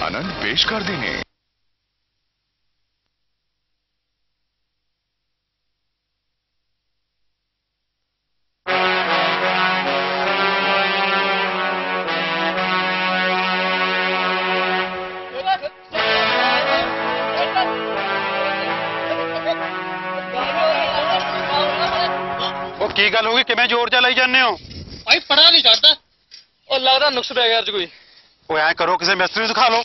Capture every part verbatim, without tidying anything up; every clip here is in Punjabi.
आनंद पेश करदे ने। की गल होगी किवें जोर चा लाई जाने हो? भाई पढ़ा नहीं चढ़ता और लगता नुक्स पै गया कोई। वो ऐ करो किसी मिस्त्री दिखा लो।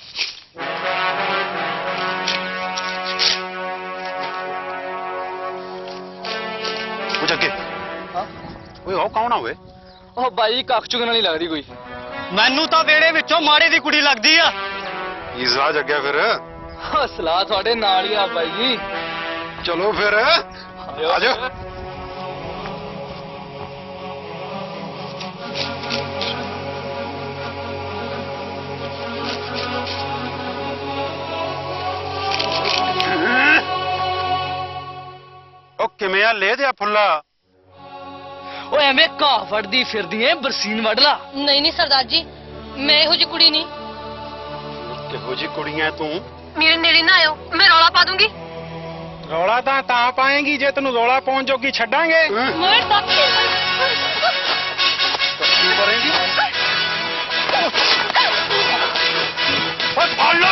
कुछ अगे हाँ कौन आ वे? ओ भाई कख चुगन वाली लग रही कोई। मैनू तो वेड़े विचों माड़े दी कुड़ी लगदी आ। की सलाह जग्या फिर? सलाह थोड़े नाल ही आ भाई जी। चलो फिर आ जाओ। किमें ले दिया फुला? ओ एवें घाह फड़दी फिरदी है बरसीन वड़ ला। नहीं नहीं सरदार जी मैं इहो जी कुड़ी नहीं। किहो जी कुड़ी है तू? मेरे नेड़े ना आयो मैं रौला पा दूंगी। रौला तां तां पाएंगी जे तेनू रौला पाउण जोगी छड्डांगे। मैं साथी मरेंगी। बस फड़ लो।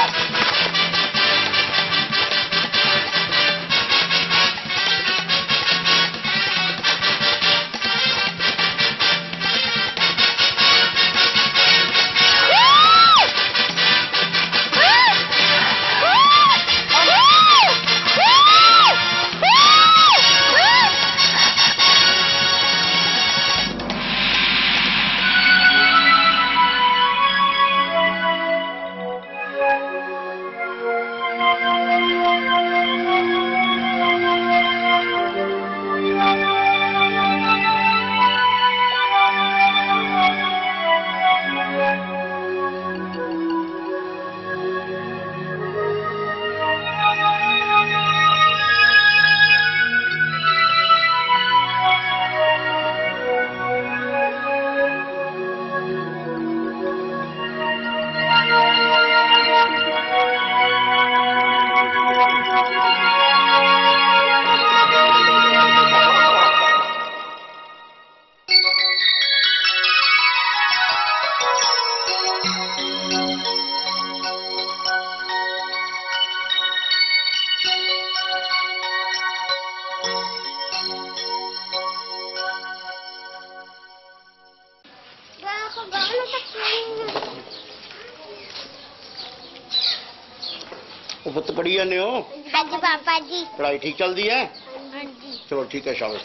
पुत पढ़ी जाने हो? हाँ जी पापा जी। पढ़ाई ठीक चलती है? हाँ जी। चलो ठीक है शाबाश।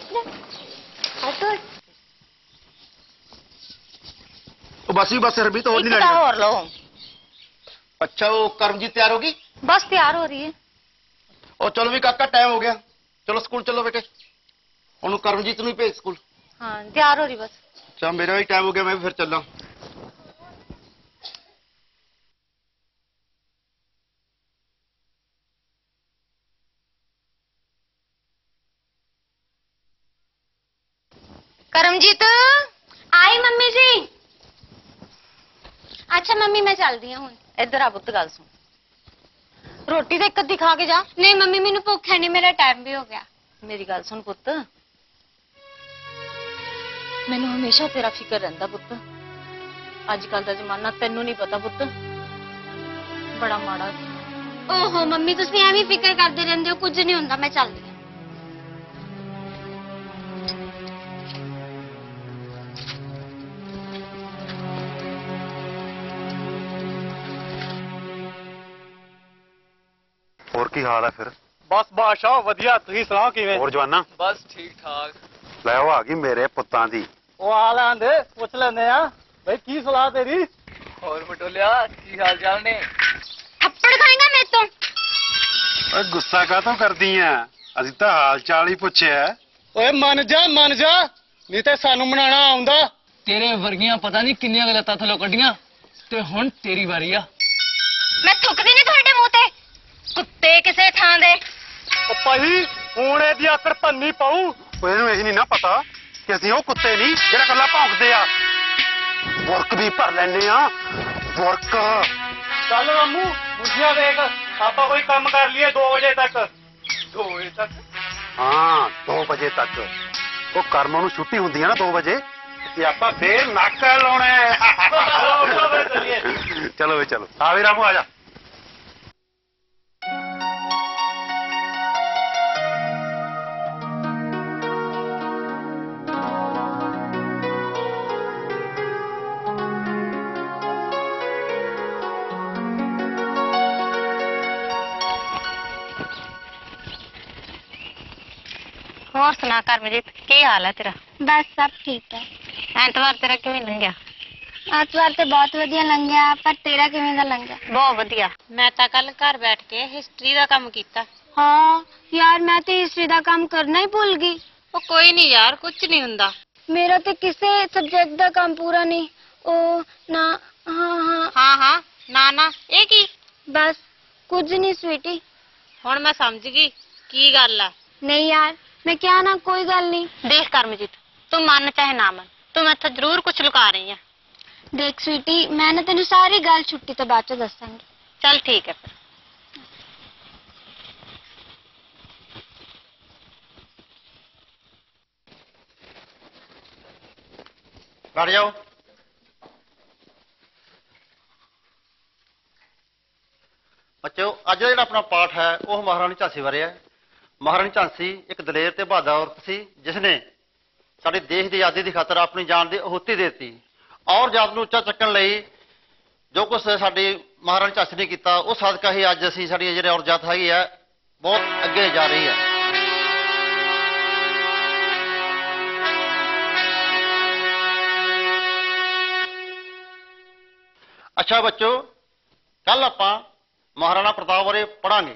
तो बस ही बस रबी तो और नहीं लगेगा। और लो। अच्छा वो कर्मजीत तैयार होगी? बस तैयार हो रही है। और चलो भी काका टाइम हो गया चलो स्कूल चलो बेटे। उन्होंने कर्मजीत नहीं भेज स्कूल। हाँ तैयार हो रही बस। अच्छा मेरा भी टाइम हो गया मैं भी फिर चलना। करमजीत आई मम्मी जी। अच्छा मम्मी मैं चल दी हूं। इधर आ पुत्त गल सुन रोटी तो एक अद्धी खा के जा। नहीं मम्मी मैनू भुख है नहीं मेरा टाइम भी हो गया। मेरी गल सुन पुत्त मैनू हमेशा तेरा फिकर रहंदा पुत्त। अजकल दा जमाना तेनू नहीं पता पुत्त बड़ा माड़ा। ओहो मम्मी तुसीं एवें फिकर करदे रहंदे हो कुछ नहीं हुंदा मैं चल दी। और की हाल है फिर? बस बादशाह वधिया तुसीं सुनाओ किवें? और जवाना? बस ठीक ठाक। ले वो आ गई मेरे पुत्तां दी। ओ आ लैंदे पुछ लैंदे आ भाई की सलाह तेरी? और मटोलिया की हाल चाल ने? थप्पड़ खाएगा मेरे तो। ओए गुस्सा कातों करदी है? असीं तां हाल चाल ही पुछया। ओए मन जा मन जा नहीं ते सानू मनाना आउंदा। तेरे वर्गियां पता नहीं किन्नियां गलतां थल्लों कड्डियां ते हुण तेरी वारी आ। मैं थुकदी नहीं तुहाडे मूंह ते कुत्ते किसे थां दे। ओ भाई हुण इहदी आकड़ भन्नी पाऊ। ओए इहनूं ਇਹ नहीं ना पता कि असीं ਉਹ कुत्ते नहीं ਜਿਹੜਾ ਕੱਲਾ ਭੌਂਕਦੇ ਆ। बुरक भी भर लैने आ बुरक। ਚੱਲ ਮਾਮੂ ਮੁੰਡਿਆ ਦੇਖ ਆਪਾਂ ਕੋਈ ਕੰਮ ਕਰ ਲਈਏ ਦੋ ਵਜੇ ਤੱਕ। ਦੋ ਵਜੇ ਤੱਕ? ਹਾਂ ਦੋ ਵਜੇ ਤੱਕ। ਉਹ ਕਰਮ ਨੂੰ ਛੁੱਟੀ ਹੁੰਦੀ ਹੈ ਨਾ ਦੋ ਵਜੇ, ਤੇ ਆਪਾਂ ਫੇਰ ਨਾਕਾ ਲਾਉਣਾ ਹੈ। ਚਲੋ ਵੇ ਚਲੋ, ਆ ਵੀ ਰਾਮੂ ਆ ਜਾ। ਹੋਰ ਸੁਣਾ ਕਰਮਜੀਤ, ਕੀ ਹਾਲ ਹੈ ਤੇਰਾ? बस सब ठीक है। ਐਤਵਾਰ ਤੇਰਾ ਕਿਵੇਂ ਲੰਘਿਆ? ਐਤਵਾਰ ਤੇ ਬਹੁਤ ਵਧੀਆ ਲੰਘਿਆ, ਪਰ ਤੇਰਾ ਕਿਵੇਂ ਦਾ ਲੰਘਿਆ? ਬਹੁਤ ਵਧੀਆ। ਮੈਂ ਤਾਂ ਕੱਲ ਘਰ ਬੈਠ ਕੇ ਹਿਸਟਰੀ ਦਾ ਕੰਮ ਕੀਤਾ। ਹਾਂ ਯਾਰ, ਮੈਂ ਤੇ ਹਿਸਟਰੀ ਦਾ ਕੰਮ ਕਰਨਾ ਹੀ ਭੁੱਲ ਗਈ। ਉਹ ਕੋਈ ਨਹੀਂ ਯਾਰ, ਕੁਝ ਨਹੀਂ ਹੁੰਦਾ। ਮੇਰਾ ਤੇ ਕਿਸੇ ਸਬਜੈਕਟ ਦਾ ਕੰਮ ਪੂਰਾ ਨਹੀਂ। ਉਹ ਨਾ ਹਾਂ ਹਾਂ ਹਾਂ ਹਾਂ ਨਾ ਨਾ ਇਹ ਕੀ? ਬਸ ਕੁਝ ਨਹੀਂ ਸਵੀਟੀ। ਹੁਣ ਮੈਂ ਸਮਝ ਗਈ ਕੀ ਗੱਲ ਆ। ਨਹੀਂ ਯਾਰ, ਮੈਂ ਕਿਹਾ ਨਾ ਕੋਈ ਗੱਲ ਨਹੀਂ। ਦੇਖ ਕਰਮਜੀਤ, ਤੂੰ ਮੰਨ ਚਾਹੇ ਨਾ ਮੰਨ, ਤੂੰ ਮੈਥੋਂ ਜ਼ਰੂਰ ਕੁਝ ਲੁਕਾ ਰਹੀ ਆ। ਦੇਖ ਸਵੀਟੀ, ਮੈਂ ਨਾ ਤੈਨੂੰ ਸਾਰੀ ਗੱਲ ਛੁੱਟੀ ਤੋਂ ਬਾਅਦ ਚ ਦੱਸਾਂਗੀ। ਚੱਲ ਠੀਕ ਹੈ ਫਿਰ। ਬੈਠ ਜਾਓ। ਬੱਚਿਓ, ਅੱਜ ਦਾ ਜਿਹੜਾ ਆਪਣਾ ਪਾਠ ਹੈ ਉਹ ਮਹਾਰਾਣੀ ਝਾਂਸੀ ਬਾਰੇ ਹੈ। ਮਹਾਰਾਣੀ ਝਾਂਸੀ ਇੱਕ ਦਲੇਰ ਤੇ ਬਹਾਦਰ ਔਰਤ ਸੀ, ਜਿਸ ਨੇ ਸਾਡੇ ਦੇਸ਼ ਦੀ ਆਜ਼ਾਦੀ ਦੀ ਖਾਤਰ ਆਪਣੀ ਜਾਨ ਦੀ ਆਹੂਤੀ ਦੇ ਦਿੱਤੀ, ਔਰ ਜਾਤ ਨੂੰ ਉੱਚਾ ਚੱਕਣ ਲਈ ਜੋ ਕੁਛ ਸਾਡੀ ਮਹਾਰਾਣੀ ਝਾਂਸੀ ਨੇ ਕੀਤਾ, ਉਹ ਸਦਕਾ ਹੀ ਅੱਜ ਅਸੀਂ ਸਾਡੀ ਜਿਹੜੇ ਔਰ ਜਾਤ ਹੈਗੀ ਹੈ ਬਹੁਤ ਅੱਗੇ ਜਾ ਰਹੀ ਹੈ। ਅੱਛਾ ਬੱਚੋ, ਕੱਲ ਆਪਾਂ ਮਹਾਰਾਣਾ ਪ੍ਰਤਾਪ ਬਾਰੇ ਪੜਾਂਗੇ।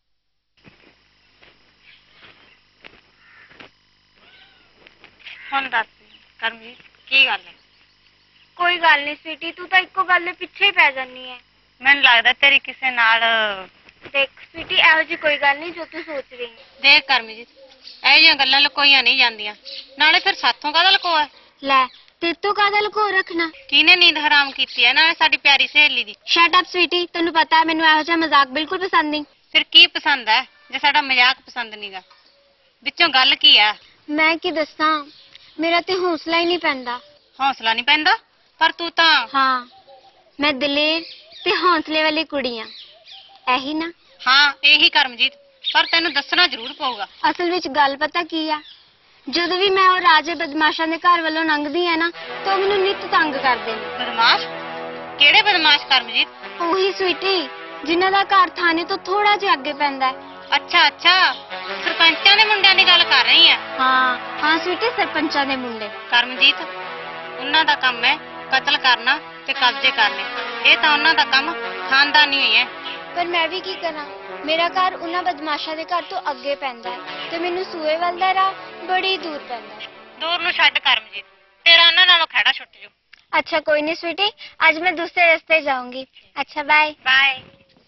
ਹੁਣ ਦੱਸ ਕਰਮਜੀਤ, ਕੀ ਗੱਲ ਹੈ? ਕੋਈ ਗੱਲ ਨਹੀਂ ਸਵੀਟੀ, ਤੂੰ ਤਾਂ ਇੱਕੋ ਗੱਲ ਦੇ ਪਿੱਛੇ ਹੀ ਪੈ ਜਾਨੀ ਹੈ। ਮੈਨੂੰ ਲੱਗਦਾ ਤੇਰੀ ਕਿਸੇ ਨਾਲ। ਦੇਖ ਸਵੀਟੀ, ਇਹੋ ਜਿਹੀ ਕੋਈ ਗੱਲ ਨਹੀਂ ਜੋ ਤੂੰ ਸੋਚ ਰਹੀ ਹੈ। ਦੇਖ ਕਰਮਜੀਤ, ਇਹੋ ਜਿਹੀਆਂ ਗੱਲਾਂ ਲੁਕੋਈਆਂ ਨਹੀਂ ਜਾਂਦੀਆਂ। ਨਾਲੇ ਫਿਰ ਸਾਥੋਂ ਕਾਹਦਾ ਲੁਕੋਆ? ਲੈ, ਤੇ ਤੂੰ ਕਾਹਦਾ ਲੁਕੋ ਰੱਖਣਾ? ਕਿਹਨੇ ਨੀਂਦ ਹਰਾਮ ਕੀਤੀ ਹੈ? ਨਾਲੇ ਸਾਡੀ ਪਿਆਰੀ ਸਹੇਲੀ ਦੀ। ਸ਼ਟ ਅਪ ਸਵੀਟੀ, ਤੈਨੂੰ ਪਤਾ ਮੈਨੂੰ ਇਹੋ ਜਿਹਾ ਮਜ਼ਾਕ ਬਿਲਕੁਲ ਪਸੰਦ ਨਹੀਂ। ਫਿਰ ਕੀ ਪਸੰਦ ਹੈ ਜੇ ਸਾਡਾ ਮਜ਼ਾਕ ਪਸੰਦ ਨਹੀਂਗਾ? ਵਿੱਚੋਂ ਗੱਲ ਕੀ ਆ? ਮੈਂ ਕੀ ਦੱਸਾਂ, ਮੇਰਾ ਤੇ ਹੌਸਲਾ ਹੀ ਨਹੀਂ ਪੈਂਦਾ। ਹੌਸਲਾ ਨਹੀਂ ਪੈਂਦਾ? ਪਰ ਤੂੰ ਤਾਂ ਹਾਂ, ਮੈਂ ਦਲੇਰ ਤੇ ਹੌਸਲੇ ਵਾਲੀ ਕੁੜੀ ਆ, ਇਹੀ ਨਾ? ਹਾਂ ਇਹੀ ਕਰਮਜੀਤ, ਪਰ ਤੈਨੂੰ ਦੱਸਣਾ ਜ਼ਰੂਰ ਪਊਗਾ। ਅਸਲ ਵਿੱਚ ਗੱਲ ਪਤਾ ਕੀ ਆ, ਜਦੋਂ ਵੀ ਮੈਂ ਉਹ ਰਾਜੇ ਬਦਮਾਸ਼ਾਂ ਦੇ ਘਰ ਵੱਲੋਂ ਲੰਘਦੀ ਆ ਨਾ, ਤਾਂ ਉਹ ਮੈਨੂੰ ਨਿੱਤ ਤੰਗ ਕਰਦੇ ਨੇ। ਬਦਮਾਸ਼? ਕਿਹੜੇ ਬਦਮਾਸ਼ ਕਰਮਜੀਤ? ਉਹੀ ਸਵੀਟੀ, ਜਿਨ੍ਹਾਂ ਦਾ ਘਰ ਥਾਣੇ ਤੋਂ ਥੋੜਾ ਜਿਹਾ ਅੱਗੇ ਪੈਂਦਾ ਹੈ। ਅੱਛਾ ਅੱਛਾ, ਸਰਪੰਚਾਂ ਦੇ ਮੁੰਡਿਆਂ ਦੀ ਗੱਲ ਕਰ ਰਹੀ ਆ? ਹਾਂ ਹਾਂ ਸਵੀਟੀ, ਸਰਪੰਚਾਂ ਦੇ ਮੁੰਡੇ। ਕਰਮਜੀਤ, ਉਹਨਾਂ ਦਾ ਕੰਮ ਹੈ ਕਤਲ ਕਰਨਾ ਤੇ ਕਬਜ਼ੇ ਕਰਨੇ। ਇਹ ਤਾਂ ਉਹਨਾਂ ਦਾ ਕੰਮ ਖਾਨਦਾਨੀ ਹੀ ਹੈ। ਪਰ ਮੈਂ ਵੀ ਕੀ ਕਰਾਂ, ਮੇਰਾ ਘਰ ਉਹਨਾਂ ਬਦਮਾਸ਼ਾਂ ਦੇ ਘਰ ਤੋਂ ਅੱਗੇ ਪੈਂਦਾ ਹੈ ਤੇ ਮੈਨੂੰ ਸੂਏ ਵੱਲ ਦਾ ਰਾਹ ਬੜੀ ਦੂਰ ਪੈਂਦਾ ਹੈ। ਦੂਰ ਨੂੰ ਛੱਡ ਕਰਮਜੀਤ, ਤੇਰਾ ਉਹਨਾਂ ਨਾਲੋਂ ਖੜਾ ਛੁੱਟ ਜੂ। ਅੱਛਾ ਕੋਈ ਨਹੀਂ ਸਵੀਟੀ, ਅੱਜ ਮੈਂ ਦੂਸਰੇ ਰਸਤੇ ਜਾਊਂਗੀ। ਅੱਛਾ ਬਾਏ ਬਾਏ।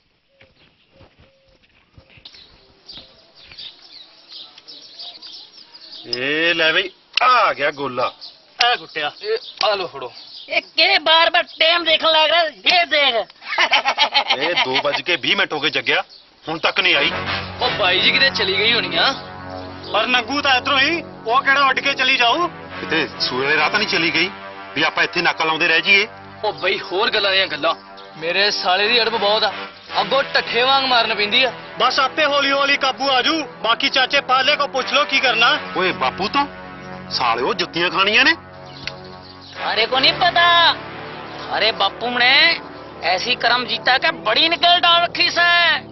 ਇਹ ਲੈ ਬਈ, ਆ ਗਿਆ ਗੋਲਾ। ਐ ਗੁੱਟਿਆ, ਇਹ ਆ ਲੋ ਫੜੋ। ਇਹ ਕਿਹੜੇ ਬਾਰ ਬਾਰ ਟਾਈਮ ਦੇਖਣ ਲੱਗ ਰਿਹਾ? ਇਹ ਦੇਖ। ਇਹ ਦੋ ਵੱਜ ਕੇ ਵੀਹ ਮਿੰਟ ਹੋ ਗਏ ਜੱਗਿਆ, ਹੁਣ ਤੱਕ ਨਹੀਂ ਆਈ। ਉਹ ਬਾਈ ਜੀ ਕਿਤੇ ਚਲੀ ਗਈ ਹੋਣੀ ਆ। ਪਰ ਨੰਗੂ ਤਾਂ ਇਧਰੋਂ ਹੀ, ਉਹ ਕਿਹੜਾ ਉੱਡ ਕੇ ਚਲੀ ਜਾਊ? ਕਿਤੇ ਸੂਏ ਰਾਤ ਨਹੀਂ ਚਲੀ ਗਈ ਵੀ ਆਪਾਂ ਇੱਥੇ ਨਾਕਾ ਲਾਉਂਦੇ ਰਹਿ ਜਾਈਏ। ਉਹ ਬਈ ਹੋਰ ਗੱਲਾਂ ਦੀਆਂ ਗੱਲਾਂ, ਮੇਰੇ ਸਾਲੇ ਦੀ ਅੜਬ ਬਹੁਤ ਆ, ਅੱਗੋਂ ਠੱਠੇ ਵਾਂਗ ਮਾਰਨ ਪੈਂਦੀ ਆ। ਬਸ ਆਪੇ ਹੌਲੀ ਹੌਲੀ ਕਾਬੂ ਆਜੂ। ਬਾਕੀ ਚਾਚੇ ਪਾਲੇ ਕੋ ਪੁੱਛ ਲੋ ਕੀ ਕਰਨਾ। ਓਏ ਬਾਪੂ ਤੋਂ ਸਾਲਿਓ ਜੁੱਤੀਆਂ ਖਾਣੀਆਂ ਨੇ। अरे को नहीं पता, अरे बापू ने ऐसी कर्म जीता के बड़ी निकल डाल रखी से।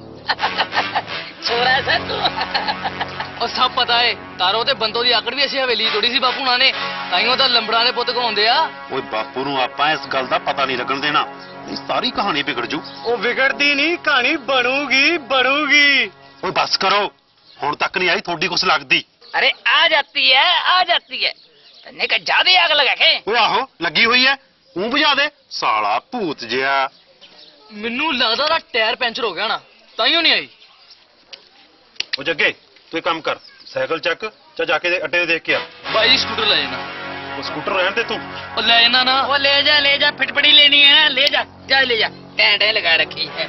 छोरा से तू। ਉਹ ਸਭ ਪਤਾ ਏ, ਤਾਰੋ ਤੇ ਬੰਦੋ ਦੀ ਆਕੜ ਵੀ ਅਸੀਂ ਹਵੇਲੀ ਤੋੜੀ ਸੀ ਬਾਪੂ ਨਾਲ ਨੇ, ਤਾਈਓ ਤਾਂ ਲੰਬੜਾਂ ਦੇ ਪੁੱਤ ਕਹਾਉਂਦੇ ਆ। ਓਏ ਬਾਪੂ ਨੂੰ ਆਪਾਂ ਇਸ ਗੱਲ ਦਾ ਪਤਾ ਨਹੀਂ ਲੱਗਣ ਦੇਣਾ, ਇਹ ਸਾਰੀ ਕਹਾਣੀ ਵਿਗੜ ਜੂ। ਉਹ ਵਿਗੜਦੀ ਨਹੀਂ, ਕਹਾਣੀ ਬਣੂਗੀ ਬਣੂਗੀ। ਓਏ ਬਸ ਕਰੋ, ਹੁਣ ਤੱਕ ਨਹੀਂ ਆਈ ਤੁਹਾਡੀ ਕੁਛ ਲੱਗਦੀ। अरे आ जाती है आ जाती है, तन्ने का ज्यादा आग लगा के। ਓਏ ਆਹੋ ਲੱਗੀ ਹੋਈ ਐ, ਤੂੰ ਬੁਝਾ ਦੇ ਸਾਲਾ ਭੂਤ ਜਿਹਾ। ਮੈਨੂੰ ਲੱਗਦਾ ਉਹਦਾ ਟਾਇਰ ਪੈਂਚਰ ਹੋ ਗਿਆ ਨਾ, ਤਾਈਓ ਨਹੀਂ ਆਈ। ਉਹ ਜੱਗੇ ਤੂੰ ਇੱਕ ਕੰਮ ਕਰ, ਸਾਈਕਲ ਚੱਕ ਚਾ ਜਾ ਕੇ ਅੱਡੇ ਤੇ ਦੇਖ ਕੇ ਆ। ਬਾਈ ਜੀ ਸਕੂਟਰ ਲੈ ਜਾਣਾ। ਉਹ ਸਕੂਟਰ ਰਹਿਣ ਦੇ ਤੂੰ। ਉਹ ਲੈ ਜਾਣਾ ਨਾ। वो ले जा ले जा, फिटपड़ी लेनी है ले जा। जा ले जा टैं टैं लगा रखी है।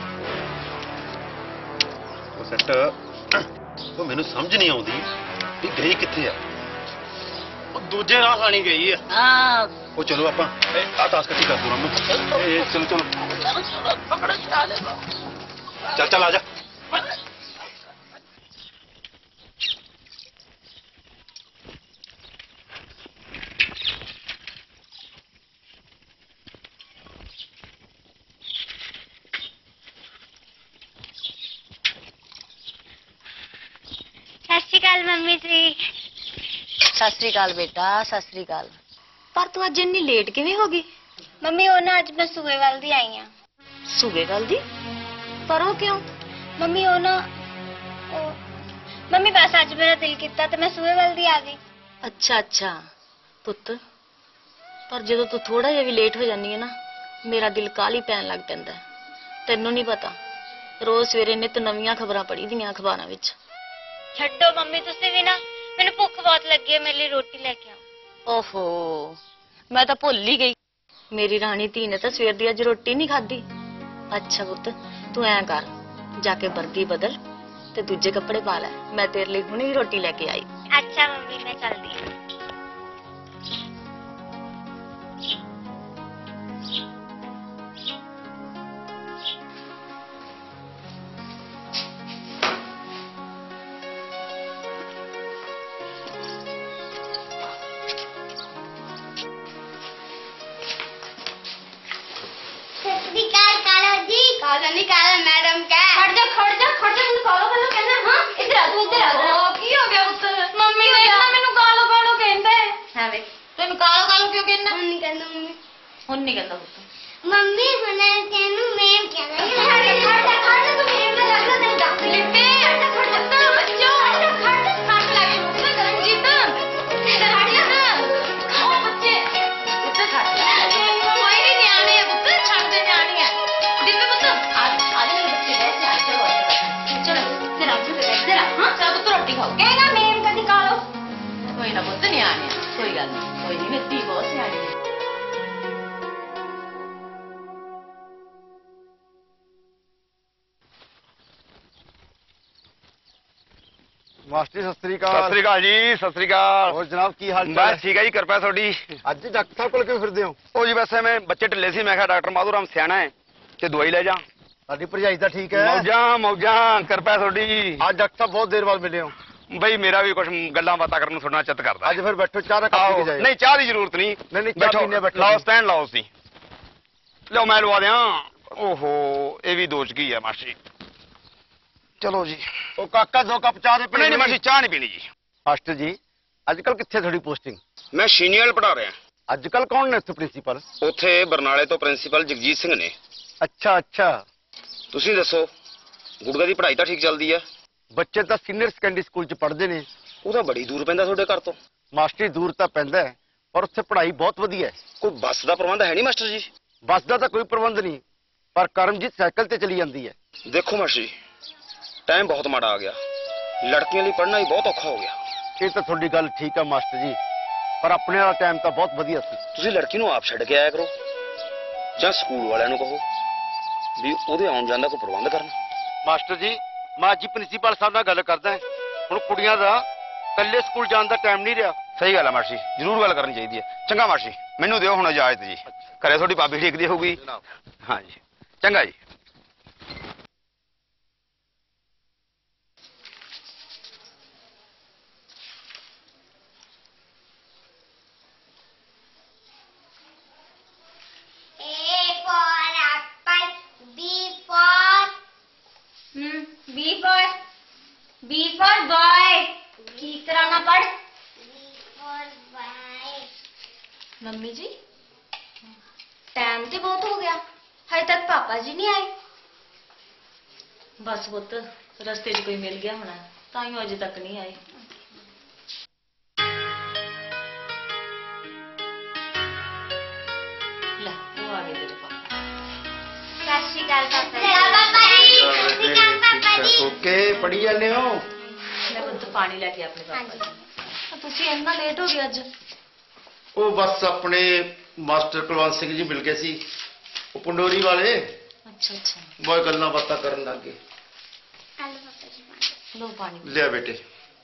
ਉਹ ਸੈੱਟ ਉਹ ਮੈਨੂੰ ਸਮਝ ਨਹੀਂ ਆਉਂਦੀ ਵੀ ਗਈ ਕਿੱਥੇ ਆ। ਉਹ ਦੂਜੇ ਰਾਹ ਖਾਣੀ ਗਈ ਆ। हाँ ਉਹ ਚਲੋ ਆਪਾਂ ਆ ਟਾਸਕ ਇਕੱਠੀ ਕਰ ਦੂ ਰਾਮੂ। ਇਹ ਚਲੋ ਚਲੋ चलो चलो पकड़ो चाले ਚੱਲ ਚੱਲ ਆ ਜਾ। ਸਤਿ ਸ਼੍ਰੀ ਅਕਾਲ ਮੰਮੀ ਜੀ। ਸਤਿ ਸ੍ਰੀ ਅਕਾਲ ਬੇਟਾ, ਸਤਿ ਸ੍ਰੀ ਅਕਾਲ। ਪਰ ਤੂੰ ਅੱਜ ਇੰਨੀ ਲੇਟ ਕਿਵੇਂ ਹੋ ਗਈ? ਮੰਮੀ ਉਹ ਨਾ ਅੱਜ ਮੈਂ ਸੂਏ ਵੱਲ ਦੀ ਆਈ ਆ। ਸੂਬੇ ਗੱਲ ਦੀ? ਪਰ ਉਹ ਕਿਉਂ? ਮੰਮੀ ਉਹ ਨਾ ਉਹ ਮੰਮੀ ਬਸ ਅੱਜ ਮੇਰਾ ਦਿਲ ਕੀਤਾ ਤੇ ਮੈਂ ਸੂਏ ਵੱਲ ਦੀ ਆ ਗਈ। ਅੱਛਾ ਅੱਛਾ ਪੁੱਤ, ਪਰ ਜਦੋਂ ਤੂੰ ਥੋੜਾ ਜਿਹਾ ਵੀ ਲੇਟ ਹੋ ਜਾਂਦੀ ਹੈ ਨਾ, ਮੇਰਾ ਦਿਲ ਕਾਹਲੀ ਪੈਣ ਲੱਗ ਪੈਂਦਾ ਹੈ। ਤੈਨੂੰ ਨਹੀਂ ਪਤਾ, ਰੋਜ਼ ਸਵੇਰੇ ਨਿਤ ਨਵੀਆਂ ਖਬਰਾਂ ਪੜ੍ਹੀ ਦੀਆਂ ਅਖਬਾਰਾਂ ਵਿੱਚ। ਛੱਡੋ ਮੰਮੀ ਤੁਸੀਂ ਵੀ ਨਾ, ਮੈਨੂੰ ਭੁੱਖ ਬਹੁਤ ਲੱਗੀ ਹੈ, ਮੇਰੇ ਲਈ ਰੋਟੀ ਲੈ ਕੇ ਆਓ। ਓਹੋ, ਮੈਂ ਤਾਂ ਭੁੱਲ ਹੀ ਗਈ। ਮੇਰੀ ਰਾਣੀ ਧੀ ਨੇ ਤਾਂ ਸਵੇਰ ਦੀ ਅੱਜ ਰੋਟੀ ਨਹੀਂ ਖਾਧੀ। ਅੱਛਾ ਪੁੱਤ, ਤੂੰ ਐਂ ਕਰ, ਜਾ ਕੇ ਵਰਦੀ ਬਦਲ ਤੇ ਦੂਜੇ ਕੱਪੜੇ ਪਾ ਲੈ, ਮੈਂ ਤੇਰੇ ਲਈ ਹੁਣੇ ਹੀ ਰੋਟੀ ਲੈ ਕੇ ਆਈ। ਅੱਛਾ ਮੰਮੀ ਮੈਂ ਚੱਲਦੀ ਹਾਂ। काला नहीं काला मैडम का खड़ जा खड़ जा खड़ जा ਮੈਨੂੰ ਕਾਲੋ ਕਾਲੋ ਕਹਿੰਦਾ। ਹਾਂ ਇੱਧਰ ਆ ਤੂੰ, ਇੱਧਰ ਆ ਜਾ। ਕੀ ਹੋ ਗਿਆ ਪੁੱਤ? ਮੰਮੀ ਨੇ ਤਾਂ ਮੈਨੂੰ ਕਾਲੋ ਕਾਲੋ ਕਹਿੰਦਾ ਹੈ। ਹਾਂ ਵੇ, ਤੈਨੂੰ ਕਾਲੋ ਕਾਲੋ ਕਿਉਂ ਕਹਿੰਦਾ? हम नहीं कहना मम्मी ਹੁਣ ਨਹੀਂ ਕਹਿੰਦਾ ਪੁੱਤ। मम्मी हुने तेनू मैम कहना खड़ जा खड़ जा खड़ जा तू ਮੇਰੇ ਨਾਲ ਲੱਗਦਾ ਤੇਰੇ ਡਾਕਟਰ ਲਿੱਤੇ। ਖੜ ਜਾ ਖੜ ਜਾ ਤਾਂ ਬੱਚੋ ਖੜ ਜਾ ਖੜ ਜਾ ਸੱਟ ਲੱਗੇ ਮੁੱਕ ਨਾ ਰਣਜੀਤ। ਖੜ ਜਾ ਖਾਓ ਬੱਚੇ ਪੁੱਤ ਖੜ ਜਾ। ਕੋਈ ਨਹੀਂ ਨਿਆਣੇ ਆ ਪੁੱਤ, ਛੱਡ ਦੇ ਨਿਆਣੇ ਆ। ਦਿੱਤੇ ਪੁੱਤ ਆ ਆ ਲੈ ਮੇਰੇ ਬੱਚੇ ਬੈਠ ਜਾ, ਚਲੋ ਚਲੋ ਤੇਰਾ ਪੁੱਤ ਬੈਠ ਜਾ। ਹਾਂ ਚਲ ਪੁੱਤ ਰੋਟੀ ਖਾਓ। ਕਹੇਗਾ ਮੈਮ ਕਦੀ ਕਾਲੋ। ਕੋਈ ਨਾ ਪੁੱਤ, ਨਿਆਣੇ ਆ, ਕੋਈ ਗੱਲ ਨਹੀਂ, ਕੋਈ ਨਹੀਂ, ਮੇਰੀ ਧੀ ਬਹੁਤ ਸਿਆਣੀ ਹੈ। ਮਾਸਟਰ ਸਤਿ ਸ੍ਰੀ ਸਤਿ ਅਕਾਲ। ਸ੍ਰੀ ਅਕਾਲ ਜੀ, ਸਤਿ ਸ੍ਰੀ ਅਕਾਲ। ਹੋਰ ਜਨਾਬ ਕੀ ਹਾਲ ਚਾਲ ਬਸ ਹੈ? ਠੀਕ ਹੈ ਜੀ, ਕਿਰਪਾ ਤੁਹਾਡੀ। ਅੱਜ ਡਾਕਟਰ ਸਾਹਿਬ ਕੋਲ ਕਿਉਂ ਫਿਰਦੇ ਹੋ? ਉਹ ਜੀ ਵੈਸੇ ਮੈਂ ਬੱਚੇ ਢਿੱਲੇ ਸੀ, ਮੈਂ ਕਿਹਾ ਡਾਕਟਰ ਮਾਧੂਰਾਮ ਸਿਆਣਾ ਹੈ ਤੇ ਦਵਾਈ ਲੈ ਜਾ। ਸਾਡੀ ਭਰਜਾਈ ਤਾਂ ਠੀਕ ਹੈ। ਮੌਜਾਂ ਮੌਜਾਂ, ਕਿਰਪਾ ਤੁਹਾਡੀ। ਅੱਜ ਡਾਕਟਰ ਸਾਹਿਬ ਬਹੁਤ ਦੇਰ ਬਾਅਦ ਮਿਲੇ ਹੋ। ਬਈ ਮੇਰਾ ਵੀ ਕੁਝ ਗੱਲਾਂ ਬਾਤਾਂ ਕਰਨ ਨੂੰ ਸੁਣਨਾ ਚਿੱਤ ਕਰਦਾ। ਅੱਜ ਫਿਰ ਬੈਠੋ, ਚਾਹ ਦਾ ਕੱਪ ਪੀ ਕੇ ਜਾਇਓ। ਨਹੀਂ ਚਾਹ ਦੀ ਜ਼ਰੂਰਤ ਨਹੀਂ। ਨਹੀਂ ਨਹੀਂ ਚਾਹ ਪੀਣੇ ਬੈਠੋ। ਲਾਓ ਸਟੈਂਡ ਲਾਓ ਸੀ। ਲਓ ਮੈਂ ਲਵਾ ਦਿਆਂ। ਓਹੋ ਇਹ ਵੀ ਦੋਚ ਗਈ ਹੈ ਮਾਸਟਰ ਜੀ। ਚਲੋ ਜੀ। ਉਹ ਕਾਕਾ ਦੋ ਕੱਪ ਚਾਹ ਦੇ ਨਹੀਂ ਨਹੀਂ ਮਾਸਟਰ ਚਾਹ ਨਹੀਂ ਪੀਣੀ ਜੀ। ਮਾਸਟਰ ਜੀ ਅੱਜ ਕੱਲ ਕਿੱਥੇ ਤੁਹਾਡੀ ਪੋਸਟਿੰਗ? ਮੈਂ ਸੀਨੀਅਰ ਪੜ੍ਹਾ ਰਿਹਾ। ਅੱਜ ਕੱਲ ਕੌਣ ਨੇ ਉੱਥੇ ਪ੍ਰਿੰਸੀਪਲ? ਉੱਥੇ ਬਰਨਾਲੇ ਤੋਂ ਪ੍ਰਿੰਸੀਪਲ ਜਗਜੀਤ ਸਿੰਘ ਨੇ। ਅੱਛਾ ਅੱਛਾ, ਤੁਸੀਂ ਦੱਸੋ ਗੁੜਗਾ ਦੀ ਪੜ੍ਹਾਈ ਤਾਂ ਠੀਕ ਚੱਲਦੀ ਹੈ? ਬੱਚੇ ਤਾਂ ਸੀਨੀਅਰ ਸੈਕੰਡਰੀ ਸਕੂਲ ਚ ਪੜ੍ਹਦੇ ਨੇ। ਉਹ ਤਾਂ ਬੜੀ ਦੂਰ ਪੈਂਦਾ ਤੁਹਾਡੇ ਘਰ ਤੋਂ। ਮਾਸਟਰ ਦੂਰ ਤਾਂ ਪੈਂਦਾ ਹੈ, ਪਰ ਉੱਥੇ ਪੜ੍ਹਾਈ ਬਹੁਤ ਵਧੀਆ ਹੈ। ਕੋਈ ਬੱਸ ਦਾ ਪ੍ਰਬੰਧ ਹੈ ਨਹੀਂ ਮਾਸਟਰ ਜੀ? ਬੱਸ ਦਾ ਤਾਂ ਕੋਈ ਪ੍ਰਬੰਧ ਨਹੀਂ, ਪਰ ਕਰਮਜੀਤ ਸਾਈਕਲ ਤੇ ਚਲੀ ਜਾਂਦੀ ਹੈ। ਦੇਖੋ ਮਾਸਟਰ ਜੀ, ਟਾਈਮ ਬਹੁਤ ਮਾੜਾ ਆ ਗਿਆ, ਲੜਕੀਆਂ ਲਈ ਪੜ੍ਹਨਾ ਹੀ ਬਹੁਤ ਔਖਾ ਹੋ ਗਿਆ। ਇਹ ਤਾਂ ਤੁਹਾਡੀ ਗੱਲ ਠੀਕ ਹੈ ਮਾਸਟਰ ਜੀ, ਪਰ ਆਪਣੇ ਵਾਲਾ ਟਾਈਮ ਤਾਂ ਬਹੁਤ ਵਧੀਆ ਸੀ। ਤੁਸੀਂ ਲੜਕੀ ਨੂੰ ਆਪ ਛੱਡ ਕੇ ਆਇਆ ਕਰੋ, ਜਾਂ ਸਕੂਲ ਵਾਲਿਆਂ ਨੂੰ ਕਹੋ ਵੀ ਉਹਦੇ ਆਉਣ ਜਾਣ ਦਾ ਕੋਈ ਪ੍ਰਬੰਧ ਕਰਨ। ਮਾਸਟਰ ਜੀ ਮੈਂ ਅੱਜ ਹੀ ਪ੍ਰਿੰਸੀਪਲ ਸਾਹਿਬ ਨਾਲ ਗੱਲ ਕਰਦਾ। ਹੁਣ ਕੁੜੀਆਂ ਦਾ ਇਕੱਲੇ ਸਕੂਲ ਜਾਣ ਦਾ ਟਾਈਮ ਨਹੀਂ ਰਿਹਾ। ਸਹੀ ਗੱਲ ਹੈ ਮਾਸਟਰ ਜੀ, ਜ਼ਰੂਰ ਗੱਲ ਕਰਨੀ ਚਾਹੀਦੀ ਹੈ। ਚੰਗਾ ਮਾਸਟਰ ਜੀ, ਮੈਨੂੰ ਦਿਓ ਹੁਣ ਇਜਾਜ਼ਤ ਜੀ। ਘਰੇ ਤੁਹਾਡੀ ਭਾਬੀ ਠੀਕ ਦੀ ਹੋਊਗੀ? ਹਾਂ ਜੀ, ਚੰਗਾ ਜੀ। A for apple, B for hmm B for B for boy. ठीक तरह ना पढ़। B for boy। Mummy ji time तो बहुत हो गया, हजे तक पापा जी नहीं आए। ਬਸ ਪੁੱਤ ਰਸਤੇ 'ਚ ਕੋਈ ਮਿਲ ਗਿਆ ਹੋਣਾ, ਤਾਂ ਹੀ ਅਜੇ ਤੱਕ ਨਹੀਂ ਆਏ। ਲੈ ਉਹ ਆ ਗਏ ਤੇਰੇ ਪਾਪਾ। सत श्री अकाल पापा जी। पापा जी सत श्री अकाल पापा जी। ਓਕੇ ਪੜੀ ਜਾਂਦੇ ਹੋ? ਮੈਂ ਪੁੱਤ ਪਾਣੀ ਲੈ ਕੇ ਆਪਣੇ ਪਾਪਾ ਜੀ। ਆ ਤੁਸੀਂ ਇੰਨਾ ਲੇਟ ਹੋ ਗਏ ਅੱਜ? ਉਹ ਬਸ ਆਪਣੇ ਮਾਸਟਰ ਕੁਲਵੰਤ ਸਿੰਘ ਜੀ ਮਿਲ ਗਏ ਸੀ ਉਹ ਪੰਡੋਰੀ ਵਾਲੇ ਅੱਛਾ ਅੱਛਾ ਬਹੁਤ ਗੱਲਾਂ ਬਾਤਾਂ ਕਰਨ ਲੱਗ ਗਏ। ਆਲੂ ਪਾਪਾ ਜੀ ਪਾਣੀ। ਲੋ ਪਾਣੀ ਲਿਆ ਬੇਟੇ।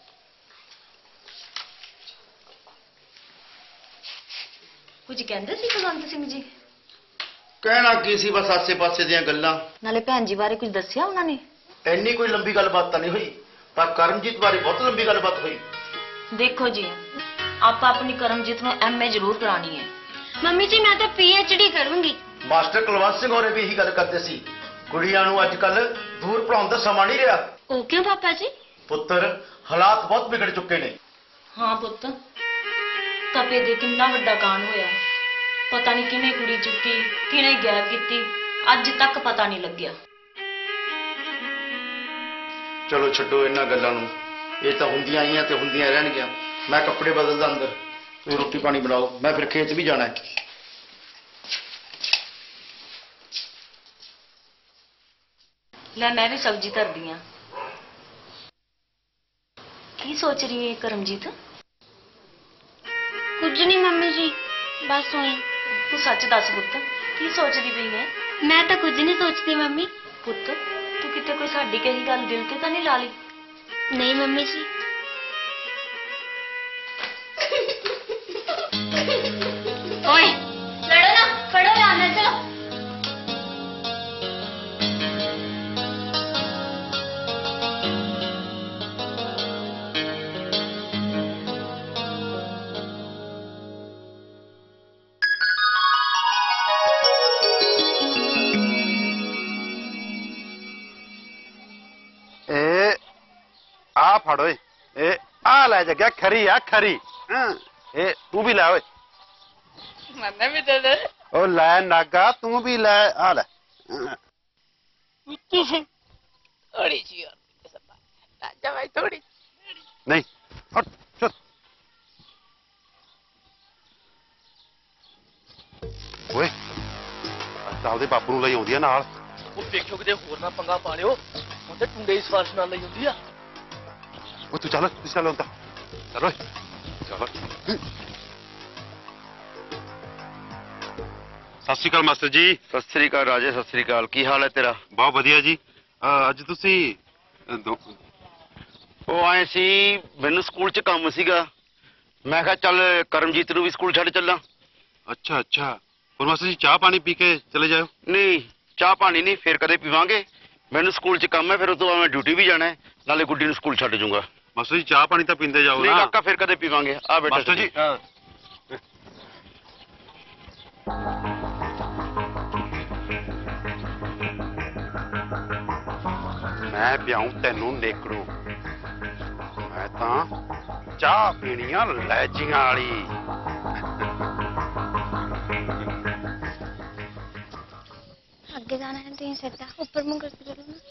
ਕੁਝ ਕਹਿੰਦੇ ਸੀ ਕੁਲਵੰਤ ਸਿੰਘ ਜੀ? ਕਹਿਣਾ ਕੀ ਸੀ, ਬਸ ਆਸੇ ਪਾਸੇ ਦੀਆਂ ਗੱਲਾਂ। ਨਾਲੇ ਭੈਣ ਜੀ ਬਾਰੇ ਕੁਝ ਦੱਸਿਆ ਉਹਨਾਂ ਨੇ? ਇੰਨੀ ਕੋਈ ਲੰਬੀ ਗੱਲਬਾਤ ਤਾਂ ਨਹੀਂ ਹੋਈ, ਪਰ ਕਰਮਜੀਤ ਬਾਰੇ ਬਹੁਤ ਲੰਬੀ ਗੱਲਬਾਤ ਹੋਈ। ਦੇਖੋ ਜੀ, ਆਪਾਂ ਆਪਣੀ ਕਰਮਜੀਤ ਨੂੰ ਐਮਏ ਜ਼ਰੂਰ ਕਰਾਣੀ ਹੈ। ਮੰਮੀ ਜੀ ਮੈਂ ਤਾਂ ਪੀਐਚਡੀ ਕਰੂੰਗੀ। ਮਾਸਟਰ ਕੁਲਵੰਤ ਸਿੰਘ ਹੋਰੇ ਵੀ ਇਹੀ ਗੱਲ ਕਰਦੇ ਸੀ, ਕੁੜੀਆਂ ਨੂੰ ਅੱਜ ਕੱਲ ਦੂਰ ਪੜਾਉਣ ਦਾ ਸਮਾਂ ਨਹੀਂ ਰਿਹਾ। ਉਹ ਕਿਉਂ ਪਾਪਾ ਜੀ? ਪੁੱਤਰ, ਹਾਲਾਤ ਬਹੁਤ ਵਿਗੜ ਚੁੱਕੇ ਨੇ। ਹਾਂ ਪੁੱਤ, ਤਪੇ ਦੇ ਕਿੰਨਾ ਵੱਡਾ ਕਾਂਡ ਹੋਇਆ। ਪਤਾ ਨਹੀਂ ਕਿਹਨੇ ਕੁੜੀ ਚੁੱਕੀ, ਕਿਹਨੇ ਗਾਇਬ ਕੀਤੀ, ਅੱਜ ਤੱਕ ਪਤਾ ਨਹੀਂ ਲੱਗਿਆ। ਚਲੋ ਛੱਡੋ ਇਹਨਾਂ ਗੱਲਾਂ ਨੂੰ, ਇਹ ਤਾਂ ਹੁੰਦੀਆਂ ਆਈਆਂ ਤੇ ਹੁੰਦੀਆਂ ਰਹਿਣਗੀਆਂ। ਮੈਂ ਕੱਪੜੇ ਬਦਲਦਾ ਅੰਦਰ, ਤੁਸੀਂ ਰੋਟੀ ਪਾਣੀ ਬਣਾਓ, ਮੈਂ ਫਿਰ ਖੇਤ ਵੀ ਜਾਣਾ ਹੈ। ਲੈ ਮੈਂ ਵੀ ਸਬਜ਼ੀ ਧਰਦੀ ਆਂ। ਕੀ ਸੋਚ ਰਹੀ ਹੈ ਕਰਮਜੀਤ? ਕੁਝ ਨਹੀਂ ਮੰਮੀ ਜੀ, ਬਸ ਹੋਈ। ਤੂੰ ਸੱਚ ਦੱਸ ਪੁੱਤ, ਕੀ ਸੋਚਦੀ ਪਈ ਹੈ? ਮੈਂ ਤਾਂ ਕੁਝ ਨਹੀਂ ਸੋਚਦੀ ਮੰਮੀ। ਪੁੱਤ, ਤੂੰ ਕਿਤੇ ਕੋਈ ਸਾਡੀ ਕਹੀ ਗੱਲ ਦਿਲ ਤੇ ਤਾਂ ਨਹੀਂ ਲਾ ਲਈ? ਨਹੀਂ ਮੰਮੀ ਜੀ। ਓਏ ਲੜੋ ਨਾ, ਫੜੋ ਲਾਣਾ ਚਲੋ। ਇਹ ਆ ਫੜ ਓਏ, ਇਹ ਆ ਲੈ ਜੱਗਿਆ, ਖਰੀ ਆ ਖਰੀ। ਹਾਂ, ਇਹ ਤੂੰ ਵੀ ਲੈ ਓਏ। ਮੈਨੇ ਵੀ ਦੇ ਦੇ। ਉਹ ਲੈ ਨਾਗਾ, ਤੂੰ ਵੀ ਲੈ, ਆ ਲੈ। ਹਾਂ। ਥੋੜੀ ਜੀ ਹੋਰ ਰਾਜਾ ਭਾਈ, ਥੋੜੀ ਨਹੀਂ ਹਟ ਚੱਲ। ਓਏ ਤਾਂ ਉਹਦੇ ਬਾਪੂ ਨੂੰ ਲਈ ਆਉਂਦੀ ਆ ਨਾਲ। ਉਹ ਦੇਖਿਓ ਕਿਤੇ ਹੋਰ ਨਾ ਪੰਗਾ ਪਾ ਲਿਓ, ਉਹਦੇ ਟੁੰਡੇ ਦੀ ਸਵਾਰਸ਼ ਨਾਲ ਲਈ ਹੁੰਦੀ ਆ। ਉਹ ਤੂੰ ਚੱਲ, ਤੂੰ ਚੱਲ ਹੁੰਦਾ, ਚੱਲ ਓਏ ਚੱਲ। ਸਤਿ ਸ਼੍ਰੀ ਅਕਾਲ ਮਾਸਟਰ ਜੀ। ਸਤਿ ਸ੍ਰੀ ਅਕਾਲ ਰਾਜੇ, ਸਤਿ ਸ੍ਰੀ ਅਕਾਲ। ਕੀ ਹਾਲ ਹੈ ਤੇਰਾ? ਬਹੁਤ ਵਧੀਆ ਜੀ। ਅਹ, ਅੱਜ ਤੁਸੀਂ ਅਹ, ਦੋ- ਉਹ ਆਏ ਸੀ, ਮੈਨੂੰ ਸਕੂਲ 'ਚ ਕੰਮ ਸੀਗਾ, ਮੈਂ ਕਿਹਾ ਚੱਲ ਕਰਮਜੀਤ ਨੂੰ ਵੀ ਸਕੂਲ ਛੱਡ ਚੱਲਾਂ। ਅੱਛਾ ਅੱਛਾ, ਹੋਰ ਮਾਸਟਰ ਜੀ ਚਾਹ ਪਾਣੀ ਪੀ ਕੇ ਚਲੇ ਜਾਓ। ਨਹੀਂ, ਚਾਹ ਪਾਣੀ ਨਹੀਂ, ਫੇਰ ਕਦੇ ਪੀਵਾਂਗੇ। ਮੈਨੂੰ ਸਕੂਲ 'ਚ ਕੰਮ ਹੈ, ਫਿਰ ਉਸ ਤੋਂ ਬਾਅਦ ਮੈਂ ਡਿਊਟੀ ਵੀ ਜਾਣਾ ਹੈ, ਨਾਲੇ ਗੁੱਡੀ ਨੂੰ ਸਕੂਲ ਛੱਡ ਜਾਊਂਗਾ। ਮਾਸਟਰ ਜੀ ਚਾਹ ਪਾਣੀ ਤਾਂ ਪੀਂਦੇ ਜਾਓ ਨਹੀਂ ਨਾ। ਕਾਕਾ, ਫਿਰ ਕਦੇ ਪੀਵਾਂਗੇ। ਆ ਬੇਟਾ ਮਾਸਟਰ ਜੀ ਅਹ, ਮੈਂ ਪਿਆਉਂ ਤੈਨੂੰ ਨੇਕੜੂ, ਮੈਂ ਤਾਂ ਚਾਹ ਪੀਣੀ ਆ ਲੈਚੀਆਂ ਵਾਲੀ। आगे जाना है तो यहीं सीधा ऊपर मुंह करके चलो ना।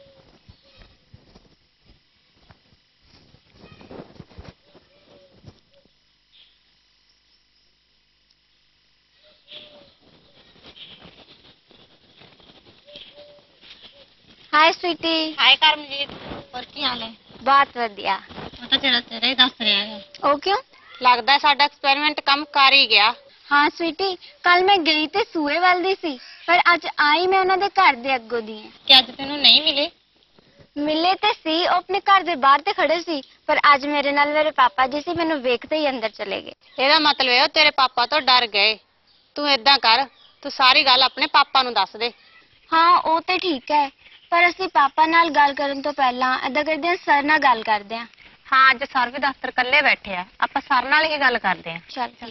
हाय स्वीटी। ਹਾਏ ਕਰਮਜੀਤ, और की हाल है? बहुत बढ़िया। ਉਹ ਤਾਂ ਤੇਰਾ ਤੇਰਾ ਹੀ ਦੱਸ ਰਿਹਾ ਹੈ। ओ क्यों? ਲੱਗਦਾ ਸਾਡਾ ਐਕਸਪੈਰੀਮੈਂਟ ਕੰਮ ਕਰ ਹੀ ਗਿਆ। हाँ स्वीटी, कल मैं गई ते सूए वाल दी सी, पर अज आई मैं उन्हां दे घर दे अग्गों दी हां। ਕਿ ਅੱਜ ਤੈਨੂੰ ਨਹੀਂ ਮਿਲੇ? मिले ते सी, ओ अपने घर दे बाहर ते खड़े सी, पर अज मेरे नाल मेरे पापा जी सी, मैनू वेखते ही अंदर चले गए। ਇਹਦਾ ਮਤਲਬ ਇਹ ਉਹ ਤੇਰੇ ਪਾਪਾ ਤੋਂ ਡਰ ਗਏ। ਤੂੰ ਏਦਾਂ ਕਰ, ਤੂੰ ਸਾਰੀ ਗੱਲ ਆਪਣੇ ਪਾਪਾ ਨੂੰ ਦੱਸ ਦੇ। हाँ ओ ते ठीक है, पर ਅਸੀਂ ਪਾਪਾ ਨਾਲ ਗੱਲ ਕਰਨ ਤੋਂ ਪਹਿਲਾਂ ਏਦਾਂ ਕਰਦੇ ਹਾਂ, ਸਰ ਨਾਲ ਗੱਲ ਕਰਦੇ ਹਾਂ। ਹਾਂ, ਅੱਜ ਸਰ ਵੀ ਦਫ਼ਤਰ ਇਕੱਲੇ ਬੈਠੇ ਆ, ਆਪਾਂ ਸਰ ਨਾਲ ਹੀ ਗੱਲ ਕਰਦੇ ਆ। ਚੱਲ ਚੱਲ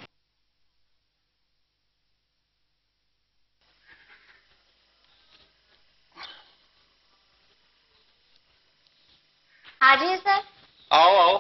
आ जाइए सर। ਆਓ ਆਓ।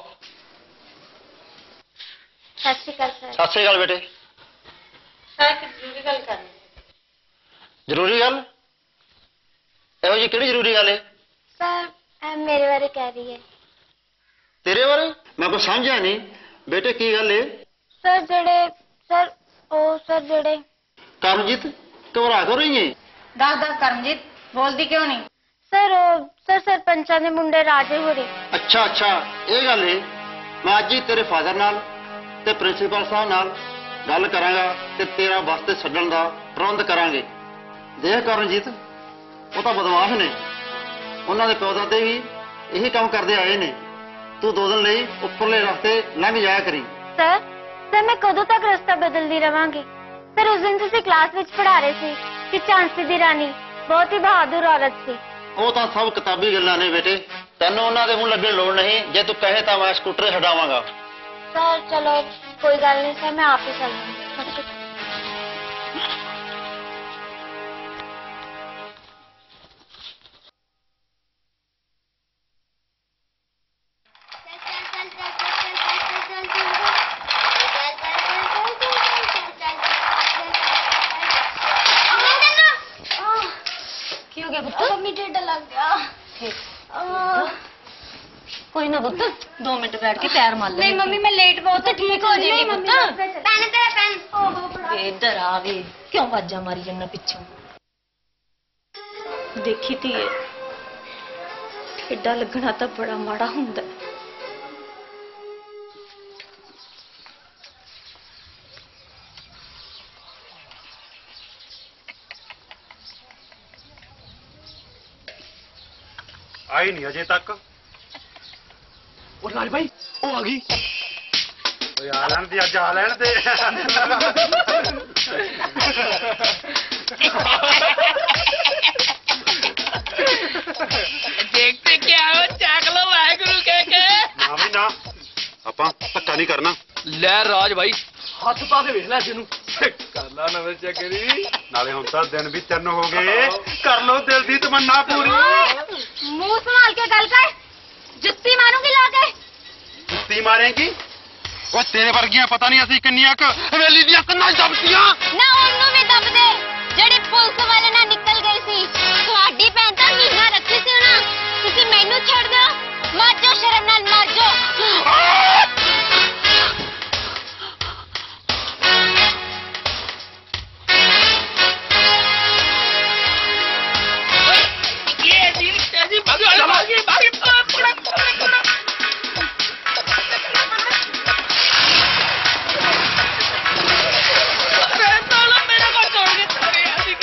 सत श्री अकाल सर। ਸਤਿ ਸ਼੍ਰੀ ਅਕਾਲ ਬੇਟੇ। ਸਰ ਇੱਕ ਜ਼ਰੂਰੀ ਗੱਲ ਕਰਨੀ। ਜ਼ਰੂਰੀ ਗੱਲ? ਇਹੋ ਜੀ ਕਿਹੜੀ ਜ਼ਰੂਰੀ ਗੱਲ ਹੈ? सर अ, मेरे बारे कह रही है। ਤੇਰੇ ਬਾਰੇ? ਮੈਂ ਕੁਛ ਸਮਝਿਆ ਨਹੀਂ ਬੇਟੇ, ਕੀ ਗੱਲ ਹੈ? सर जड़े सर ओ सर जड़े ਕਰਮਜੀਤ, ਘਬਰਾ ਕਿਉਂ ਰਹੀ ਹੈ? ਦੱਸ ਦੱਸ ਕਰਮਜੀਤ, ਬੋਲਦੀ ਕਿਉਂ ਨਹੀਂ? सर ओ सर सरपंचा दे मुंडे राजे हो रहे। ਅੱਛਾ ਅੱਛਾ, ਇਹ ਗੱਲ ਹੈ। ਮੈਂ ਅੱਜ ਹੀ ਤੇਰੇ ਫਾਦਰ ਨਾਲ ਤੇ ਪ੍ਰਿੰਸੀਪਲ ਸਾਹਿਬ ਨਾਲ ਗੱਲ ਕਰਾਂਗਾ ਤੇ ਤੇਰਾ ਵਾਸਤੇ ਛੱਡਣ ਦਾ ਪ੍ਰਬੰਧ ਕਰਾਂਗੇ। ਦੇਖ ਕਰਨਜੀਤ, ਉਹ ਤਾਂ ਬਦਮਾਸ਼ ਨੇ। ਉਹਨਾਂ ਦੇ ਪਿਓ ਦਾਦੇ ਵੀ ਇਹੀ ਕੰਮ ਕਰਦੇ ਆਏ ਨੇ। ਤੂੰ ਦੋ ਦਿਨ ਲਈ ਉੱਪਰਲੇ ਰਸਤੇ ਲੰਘ ਜਾਇਆ ਕਰੀ। ਸਰ ਸਰ ਮੈਂ ਕਦੋਂ ਤੱਕ ਰਸਤਾ ਬਦਲਦੀ ਰਵਾਂਗੀ? ਸਰ ਉਸ ਦਿਨ ਤੁਸੀਂ ਕਲਾਸ ਵਿੱਚ ਪੜ੍ਹਾ ਰਹੇ ਸੀ ਕਿ ਝਾਂਸੀ ਦੀ ਰਾਣੀ ਬਹੁਤ ਹੀ ਬਹਾਦਰ ਔਰਤ ਸੀ। ਉਹ ਤਾਂ ਸਭ ਕਿਤਾਬੀ ਗੱਲਾਂ ਨੇ ਬੇਟੇ, ਤੈਨੂੰ ਉਹਨਾਂ ਦੇ ਮੂੰਹ ਲੱਗਣ ਲੋੜ ਨਹੀਂ। ਜੇ ਤੂੰ ਕਹੇ ਤਾਂ ਮੈਂ ਸਕੂਟਰ ਛਡਾਵਾਂਗਾ। ਸਰ ਚਲੋ ਕੋਈ ਗੱਲ ਨਹੀਂ ਸਰ, ਮੈਂ ਆਪ ਹੀ ਚੱਲੂੰਗੀ। ਕੀ ਹੋ ਗਿਆ ਪੁੱਤ? ਮੰਮੀ ਢਿੱਡ ਲੱਗ ਗਿਆ। ਕੋਈ ਨਾ ਪੁੱਤ, ਦੋ ਮਿੰਟ ਬੈਠ ਕੇ ਪੈਰ ਮਲ ਲੈ। ਨਹੀਂ ਮੰਮੀ ਮੈਂ ਲੇਟ ਬਹੁਤ ਠੀਕ ਹੋ ਜਾਏਗੀ ਪੁੱਤ। ਪੈਨ ਤੇਰਾ ਪੈਨ। ਓਹੋ ਬੜਾ ਵੇ ਇੱਧਰ ਆ ਵੇ, ਕਿਉਂ ਵਾਜਾਂ ਮਾਰੀ ਜੰਨਾ ਪਿੱਛੋਂ? ਦੇਖੀ ਧੀਏ, ਢਿੱਡਾ ਲੱਗਣਾ ਤਾਂ ਬੜਾ ਮਾੜਾ ਹੁੰਦਾ। ਆਈ ਨਹੀਂ ਅਜੇ ਤੱਕ। ਉਹ ਰਾਜ ਭਾਈ ਉਹ ਆ ਗਈ। ਓਏ ਆ ਲੈਣ ਦੀ, ਅੱਜ ਆ ਲੈਣ ਦੇ। देखते क्या हो, चाक लो वाहेगुरु कह के। ਨਾ ਵੀ ਨਾ, ਆਪਾਂ ਧੱਕਾ ਨਹੀਂ ਕਰਨਾ। ਲੈ ਰਾਜ ਭਾਈ ਹੱਥ ਪਾ ਕੇ ਵੇਖ ਲੈ ਜਿਹਨੂੰ ਕਰ ਲਾ ਨਵੇਂ ਚੱਕਰੀ। ਨਾਲੇ ਹੁਣ ਤਾਂ ਦਿਨ ਵੀ ਤਿੰਨ ਹੋ ਗਏ, ਕਰ ਲੋ ਦਿਲ ਦੀ ਤਮੰਨਾ ਪੂਰੀ। ਮੂੰਹ ਸੰਭਾਲ ਕੇ ਗੱਲ ਕਰ, ਜੁੱਤੀ ਮਾਰੂੰਗੀ ਲਾ ਕੇ। ਜੁੱਤੀ ਮਾਰੇਂਗੀ? ਓ ਤੇਰੇ ਵਰਗੀਆਂ ਪਤਾ ਨਹੀਂ ਅਸੀਂ ਕਿੰਨੀਆਂ ਕੁ ਹਵੇਲੀ ਦੀਆਂ ਕੰਨਾਂ ਦਬਦੀਆਂ। ਨਾ ਉਹਨੂੰ ਵੀ ਦੱਬ ਦੇ ਜਿਹੜੀ ਪੁਲਿਸ ਵਾਲੇ ਨਾਲ ਨਿਕਲ ਗਈ ਸੀ। ਤੁਹਾਡੀ ਭੈਣ ਤਾਂ ਮਹੀਨਾ ਰੱਖੀ ਸੀ ਨਾ, ਤੁਸੀਂ ਮੈਨੂੰ ਛੱਡ ਦਿਓ। ਮਰ ਜਾਓ ਸ਼ਰਮ ਨਾਲ, ਮਰ ਜਾਓ। ये दिन तेजी भागी भागी भागी पकड़ पकड़ पकड़। अरे साला मेरा को छोड़ के चले यार।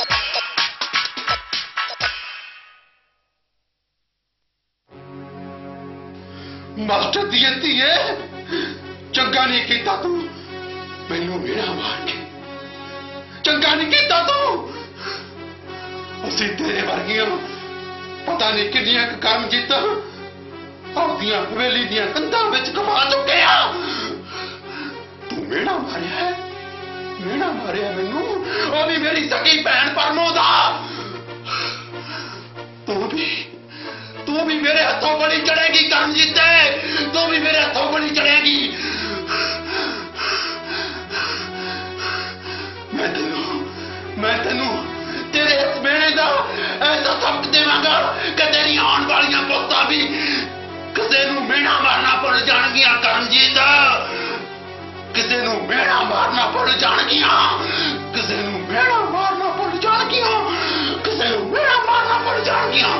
ਮਾਸਟਰ ਦੀ ਧੀਏ, ਚੰਗਾ ਨਹੀਂ ਕੀਤਾ ਤੂੰ ਮੈਨੂੰ ਮੇਰਾ ਮਾਰ ਕੇ। ਚੰਗਾ ਨਹੀਂ ਕੀਤਾ ਤੂੰ। ਅਸੀਂ ਤੇਰੇ ਵਰਗੀਆਂ ਪਤਾ ਨਹੀਂ ਕਿੰਨੀਆਂ ਕੁ ਕਰਮ ਜੀਤਾਂ ਆਪਦੀਆਂ ਹਵੇਲੀ ਦੀਆਂ ਕੰਧਾਂ ਵਿੱਚ ਕਮਾ ਚੁੱਕੇ ਆ। ਤੂੰ ਮੇਰਾ ਮਾਰਿਆ ਹੈ, ਮੇਰਾ ਮਾਰਿਆ ਮੈਨੂੰ। ਉਹ ਵੀ ਮੇਰੀ ਸਕੀ ਭੈਣ ਪਰਮੋ ਦਾ। ਤੂੰ ਵੀ ਤੂੰ ਵੀ ਮੇਰੇ ਹੱਥੋਂ ਬੜੀ ਚੜੇਗੀ ਕਰਮ ਜੀਤੇ, ਤੂੰ ਵੀ ਮੇਰੇ ਹੱਥੋਂ ਬੜੀ ਚੜੇਗੀ। ਮੈਂ ਤੈਨੂੰ ਮੈਂ ਤੈਨੂੰ ਤੇਰੇ ਇਸ ਮੇਲੇ ਦਾ ਐਸਾ ਸਬਕ ਦੇਵਾਂਗਾ ਕਿ ਤੇਰੀ ਆਉਣ ਵਾਲੀਆਂ ਪੁੱਤਾਂ ਵੀ ਕਿਸੇ ਨੂੰ ਮੇਣਾ ਮਾਰਨਾ ਭੁੱਲ ਜਾਣਗੀਆਂ। ਕਰਮਜੀਤ, ਕਿਸੇ ਨੂੰ ਮੇਣਾ ਮਾਰਨਾ ਭੁੱਲ ਜਾਣਗੀਆਂ। ਕਿਸੇ ਨੂੰ ਮੇਣਾ ਮਾਰਨਾ ਭੁੱਲ ਜਾਣਗੀਆਂ। ਕਿਸੇ ਨੂੰ ਮੇਣਾ ਮਾਰਨਾ ਭੁੱਲ ਜਾਣਗੀਆਂ।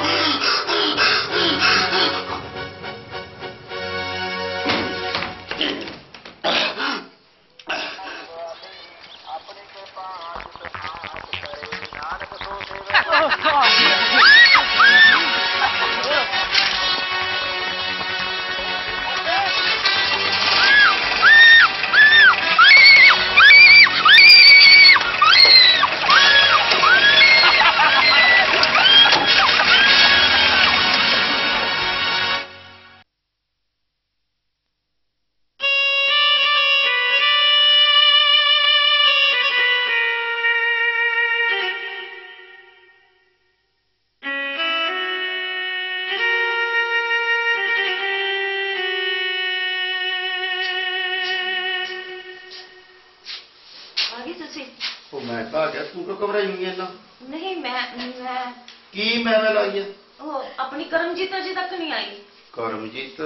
ਉਹ ਮੈਂ ਕਹਾ ਗਿਆ ਤੂੰ ਕਿਉਂ ਘਬਰਾਈ ਹੋਈ ਇੰਨਾ? ਨਹੀਂ ਮੈਂ ਮੈਂ ਕੀ ਮੈਂ ਮੈਂ ਲਾਈ ਹੈ? ਉਹ ਆਪਣੀ ਕਰਮਜੀਤ ਅਜੇ ਤੱਕ ਨਹੀਂ ਆਈ। ਕਰਮਜੀਤ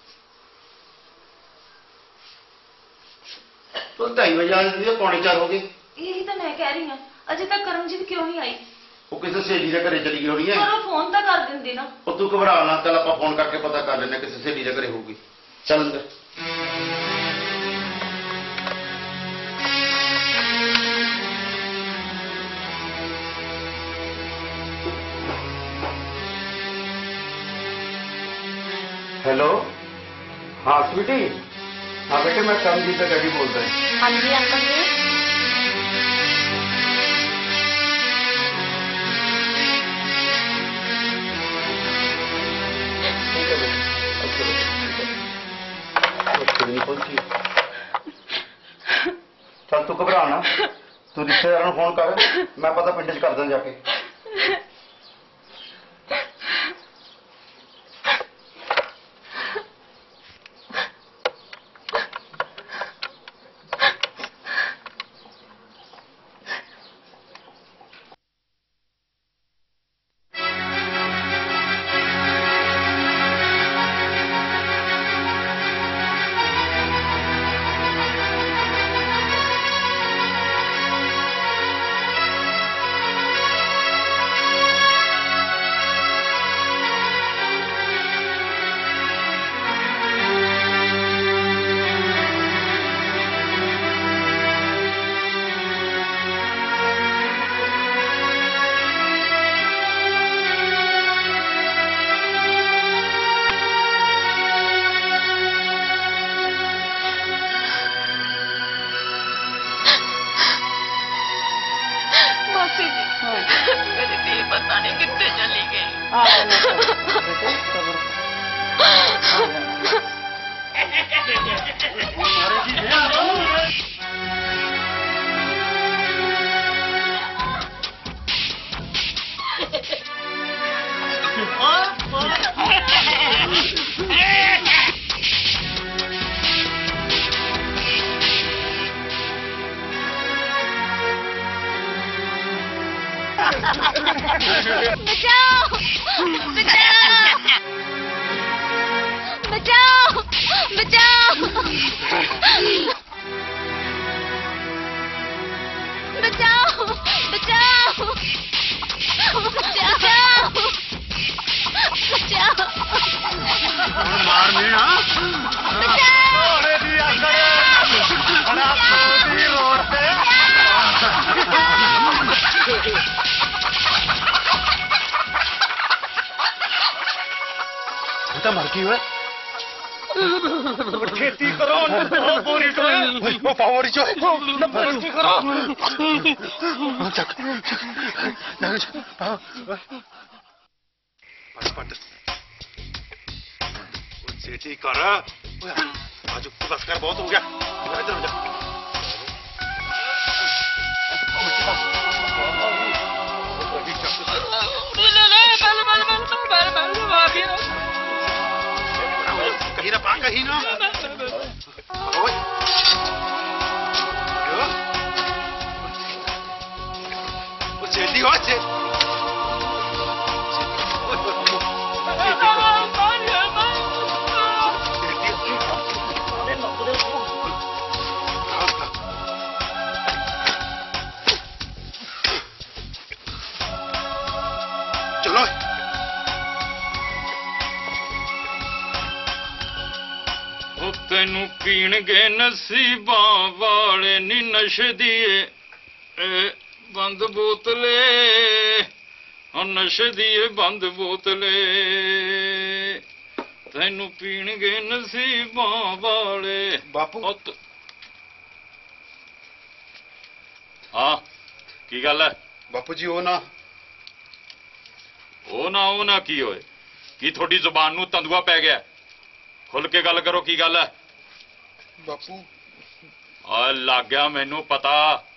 ਤੂੰ ਢਾਈ ਵਜੇ ਆ ਜਾਂਦੀ ਹੈ, ਪੌਣੇ ਚਾਰ ਹੋ ਗਏ। ਇਹੀ ਤਾਂ ਮੈਂ ਕਹਿ ਰਹੀ ਹਾਂ, ਅਜੇ ਤੱਕ ਕਰਮਜੀਤ ਕਿਉਂ ਨਹੀਂ ਆਈ? ਉਹ ਕਿਸੇ ਸਹੇਲੀ ਦੇ ਘਰੇ ਚਲੀ ਗਈ ਹੋਣੀ ਹੈ। ਪਰ ਉਹ ਫੋਨ ਤਾਂ ਕਰ ਦਿੰਦੀ ਨਾ। ਉਹ ਤੂੰ ਘਬਰਾ ਨਾ, ਚੱਲ ਆਪਾਂ ਫੋਨ ਕਰਕੇ ਪਤਾ ਕਰ ਲੈਂਦੇ ਕਿਸੇ ਸਹੇਲੀ ਦੇ ਘਰੇ ਹੋਊਗੀ। ਚੱਲ ਅੰਦਰ। हेलो, हाँ स्वीटी, हाँ बेटे मैं करमजीत का डैडी बोल रहा हूँ। हाँ जी अंकल जी। ठीक है बेटे, अच्छा बेटे, ठीक है। पहुंची। चल तू घबरा ना, तू रिश्तेदार को फोन कर, मैं पता पिंड च कर दूं जाके। सेठी कर आज बस कर, बहुत हो गया। इधर हो जा। कहीं ना पा कहीं ना सेठी हो चलो तेनू पीणगे नसीबां वाले नी नशे दिए बंद बोतले, नशे दिए बंद बोतले, तेनू पीणगे नसीबां वाले। बापू हाँ की गल है बापू जी? ओ ना ओ ना ओ ना की होए? की थोड़ी जुबान नू तंदुआ पै गया? खुल के गल करो, की गल है बापू? आ लग गया मैनू पता,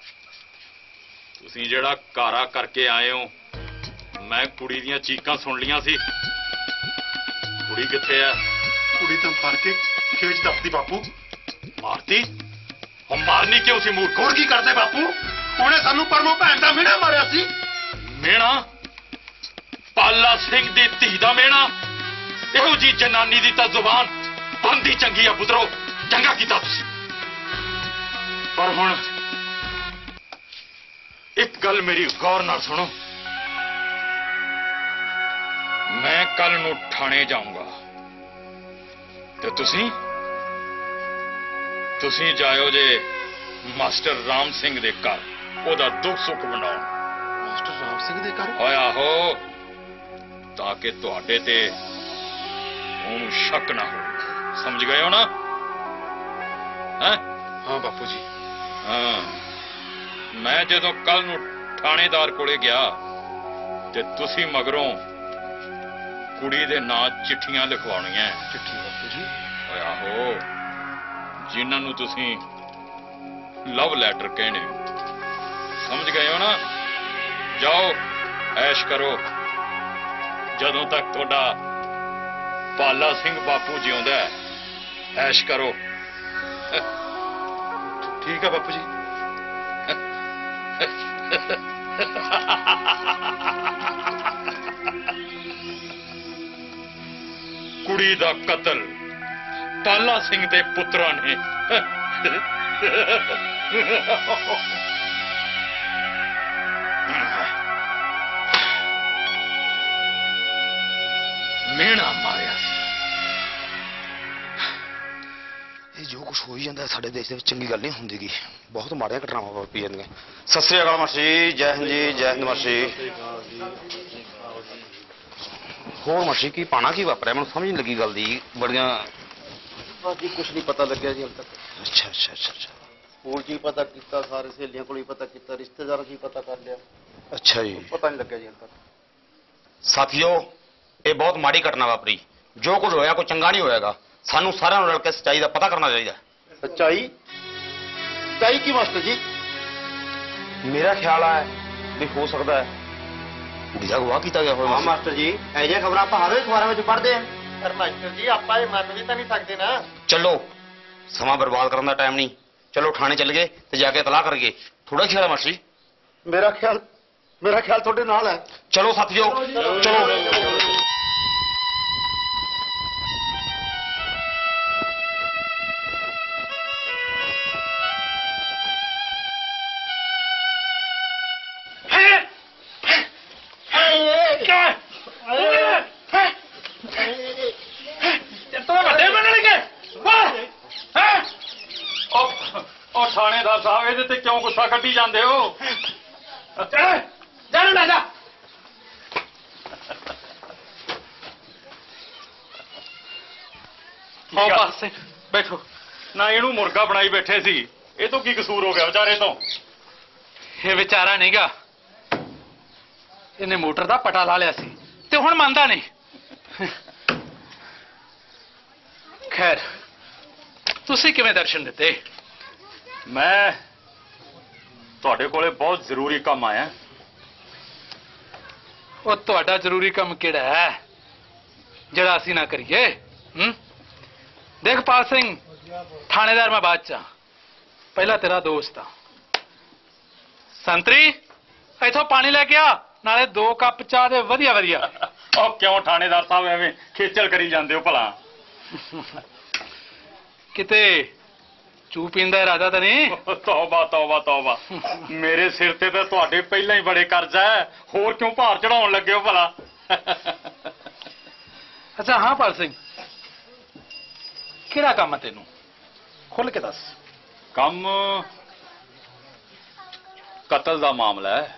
तुसीं जेड़ा कारा करके आए हो। मैं कुड़ी दियां चीकां सुन लियां सी। कुड़ी कित्थे है? कुड़ी तो मार के खेच दसदी बापू। मारती? हम मारनी क्यों सी मूर्ख? होर की करदे बापू? उन्हें सानू परमो भैन दा मेहना मारिया सी। मेहना? पाला सिंह दी धी दा मेहना? इहो जी जनानी दी तां जुबान बंदी चंगी है पुत्रो, चंगा कीता तुसीं। पर हुण एक गल मेरी गौर नाल सुनो, मैं कल नू ठाणे जाऊंगा ते तुसीं तुसीं जायो जे मास्टर राम सिंह दे घर, ओदा दुख सुख बनाओ। मास्टर राम सिंह दे घर? होया हो ताकि तुहाडे ते ਉਹਨੂੰ ਸ਼ੱਕ ਨਾ ਹੋਵੇ। ਸਮਝ ਗਏ ਹੋ ਨਾ? ਹੈ? ਹਾਂ ਬਾਪੂ ਜੀ। ਹਾਂ, ਮੈਂ ਜਦੋਂ ਕੱਲ ਨੂੰ ਥਾਣੇਦਾਰ ਕੋਲੇ ਗਿਆ ਤੇ ਤੁਸੀਂ ਮਗਰੋਂ ਕੁੜੀ ਦੇ ਨਾਂ ਚਿੱਠੀਆਂ ਲਿਖਵਾਉਣੀਆਂ। ਚਿੱਠੀ ਬਾਪੂ ਜੀ? ਓਏ ਆਹੋ, ਜਿਨ੍ਹਾਂ ਨੂੰ ਤੁਸੀਂ ਲਵ ਲੈਟਰ ਕਹਿੰਦੇ ਹੋ। ਸਮਝ ਗਏ ਹੋ ਨਾ? ਜਾਓ ਐਸ਼ ਕਰੋ ਜਦੋਂ ਤੱਕ ਤੁਹਾਡਾ ਪਾਲਾ ਸਿੰਘ ਬਾਪੂ ਜਿਉਂਦਾ ਹੈ। ਐਸ਼ ਕਰੋ। ਠੀਕ ਹੈ ਬਾਪੂ ਜੀ। ਕੁੜੀ ਦਾ ਕਤਲ ਪਾਲਾ ਸਿੰਘ ਦੇ ਪੁੱਤਰਾਂ ਨੇ ਮੇਣਾ ਮਾਰਿਆ ਸੀ। ਇਹ ਜੋ ਕੁਝ ਹੋਈ ਜਾਂਦਾ ਸਾਡੇ ਦੇਸ਼ ਦੇ ਵਿੱਚ ਚੰਗੀ ਗੱਲ ਨਹੀਂ ਹੁੰਦੀਗੀ। ਬਹੁਤ ਮਾੜੀਆਂ ਘਟਨਾਵਾਂ ਵਾਪਰੀ ਜਾਂਦੀਆਂ। ਸਤਿ ਸ੍ਰੀ ਅਕਾਲ ਮਾਸਟਰ ਜੀ। ਜੈ ਹਿੰਦ ਜੀ। ਜੈ ਹਿੰਦ ਮਾਸਟਰ ਜੀ। ਹੋਰ ਮਾਸਟਰ ਕੀ ਪਾਣਾ ਕੀ ਵਾਪਰਿਆ? ਮੈਨੂੰ ਸਮਝ ਨਹੀਂ ਲੱਗੀ ਗੱਲ ਦੀ। ਬੜੀਆਂ ਬਾਕੀ ਕੁਝ ਨਹੀਂ ਪਤਾ ਲੱਗਿਆ ਜੀ ਹਾਲੇ ਤੱਕ। ਅੱਛਾ ਅੱਛਾ ਅੱਛਾ ਅੱਛਾ। ਸਕੂਲ 'ਚ ਹੀ ਪਤਾ ਕੀਤਾ, ਸਾਰੇ ਸਹੇਲੀਆਂ ਕੋਲ ਹੀ ਪਤਾ ਕੀਤਾ, ਰਿਸ਼ਤੇਦਾਰਾਂ 'ਚ ਹੀ ਪਤਾ ਕਰ ਲਿਆ। ਅੱਛਾ ਜੀ। ਪਤਾ ਨਹੀਂ ਲੱਗਿਆ ਜੀ ਹਾਲੇ ਤੱਕ। ਸਾਥੀਓ, ਇਹ ਬਹੁਤ ਮਾੜੀ ਘਟਨਾ ਵਾਪਰੀ। ਜੋ ਕੁਝ ਹੋਇਆ ਕੋਈ ਚੰਗਾ ਨਹੀਂ ਹੋਇਆਗਾ। ਸਾਨੂੰ ਸਾਰਿਆਂ ਨੂੰ ਰਲ ਕੇ ਸੱਚਾਈ ਦਾ ਪਤਾ ਕਰਨਾ ਚਾਹੀਦਾ। ਸੱਚਾਈ? ਸੱਚਾਈ ਕੀ ਮਾਸਟਰ ਜੀ? ਮੇਰਾ ਖਿਆਲ ਹੈ ਵੀ ਹੋ ਸਕਦਾ ਹੈ ਕੁੜੀ ਦਾ ਅਗਵਾ ਕੀਤਾ ਗਿਆ ਹੋਵੇ। ਹਾਂ ਮਾਸਟਰ ਜੀ, ਇਹ ਜਿਹੀਆਂ ਖਬਰਾਂ ਆਪਾਂ ਹਰ ਰੋਜ਼ ਅਖਬਾਰਾਂ ਵਿੱਚ ਪੜ੍ਹਦੇ ਹਾਂ। ਪਰ ਮਾਸਟਰ ਜੀ ਆਪਾਂ ਇਹ ਮੰਨ ਵੀ ਤਾਂ ਨਹੀਂ ਸਕਦੇ ਨਾ। ਚਲੋ, ਸਮਾਂ ਬਰਬਾਦ ਕਰਨ ਦਾ ਟਾਈਮ ਨਹੀਂ। ਚਲੋ ਥਾਣੇ ਚੱਲ ਗਏ ਤੇ ਜਾ ਕੇ ਇਤਲਾਹ ਕਰੀਏ। ਥੋੜਾ ਖਿਆਲ ਹੈ ਮਾਸਟਰ ਜੀ। ਮੇਰਾ ਖਿਆਲ ਮੇਰਾ ਖਿਆਲ ਤੁਹਾਡੇ ਨਾਲ ਹੈ। ਚਲੋ ਸਾਥੀਓ, ਚਲੋ। ਉਹ ਥਾਣੇਦਾਰ ਸਾਹਿਬ, ਇਹਦੇ ਤੇ ਕਿਉਂ ਗੁੱਸਾ ਕੱਢੀ ਜਾਂਦੇ ਹੋ? ਜਾ ਨਾ ਜਾ। ਆਓ ਪਾਸੇ ਬੈਠੋ ਨਾ। ਇਹਨੂੰ ਮੁਰਗਾ ਬਣਾਈ ਬੈਠੇ ਸੀ। ਇਹ ਤੋਂ ਕੀ ਕਸੂਰ ਹੋ ਗਿਆ ਵਿਚਾਰੇ ਤੋਂ? ਇਹ ਵਿਚਾਰਾ ਨਹੀਂਗਾ, ਇਹਨੇ ਮੋਟਰ ਦਾ ਪਟਾ ਲਾ ਲਿਆ ਸੀ ਤੇ ਹੁਣ ਮੰਨਦਾ ਨਹੀਂ। ਖੈਰ, ਤੁਸੀਂ ਕਿਵੇਂ ਦਰਸ਼ਨ ਦਿੱਤੇ? ਮੈਂ ਤੁਹਾਡੇ ਕੋਲੇ ਬਹੁਤ ਜ਼ਰੂਰੀ ਕੰਮ ਆਇਆ। ਉਹ ਤੁਹਾਡਾ ਜ਼ਰੂਰੀ ਕੰਮ ਕਿਹੜਾ ਹੈ ਜਿਹੜਾ ਅਸੀਂ ਨਾ ਕਰੀਏ? ਹੂੰ? ਦੇਖ ਪਾਲ ਸਿੰਘ, ਥਾਣੇਦਾਰ ਮੈਂ ਬਾਅਦ ਚ, ਪਹਿਲਾਂ ਤੇਰਾ ਦੋਸਤ ਆ। ਸੰਤਰੀ, ਇੱਥੋਂ ਪਾਣੀ ਲੈ ਕੇ ਆ, ਨਾਲੇ ਦੋ ਕੱਪ ਚਾਹ ਦੇ ਵਧੀਆ ਵਧੀਆ। ਉਹ ਕਿਉਂ ਥਾਣੇਦਾਰ ਸਾਹਿਬ ਐਵੇਂ ਖੇਚਲ ਕਰੀ ਜਾਂਦੇ ਹੋ ਭਲਾ? ਕਿਤੇ ਚੂ ਪੀਂਦਾ ਇਰਾਦਾ ਤਾਂ ਨਹੀਂ? ਤੌਬਾ ਤੌਬਾ ਤੌਬਾ। ਮੇਰੇ ਸਿਰ ਤੇ ਤਾਂ ਤੁਹਾਡੇ ਪਹਿਲਾਂ ਹੀ ਬੜੇ ਕਰਜ਼ਾ ਹੈ, ਹੋਰ ਕਿਉਂ ਭਾਰ ਚੜਾਉਣ ਲੱਗੇ ਹੋ ਭਲਾ? ਅੱਛਾ ਹਾਂ ਪਾਲ ਸਿੰਘ, ਕਿਹੜਾ ਕੰਮ ਹੈ ਤੈਨੂੰ? ਖੁੱਲ ਕੇ ਦੱਸ। ਕੰਮ ਕਤਲ ਦਾ ਮਾਮਲਾ ਹੈ।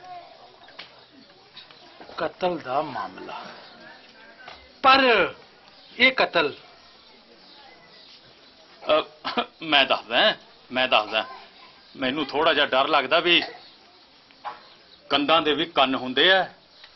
ਕਤਲ ਦਾ ਮਾਮਲਾ? ਪਰ ਇਹ ਕਤਲ ਮੈਂ ਦੱਸਦਾ ਮੈਂ ਦੱਸਦਾ ਮੈਨੂੰ ਥੋੜਾ ਜਿਹਾ ਡਰ ਲੱਗਦਾ ਵੀ ਕੰਧਾਂ ਦੇ ਵੀ ਕੰਨ ਹੁੰਦੇ ਆ।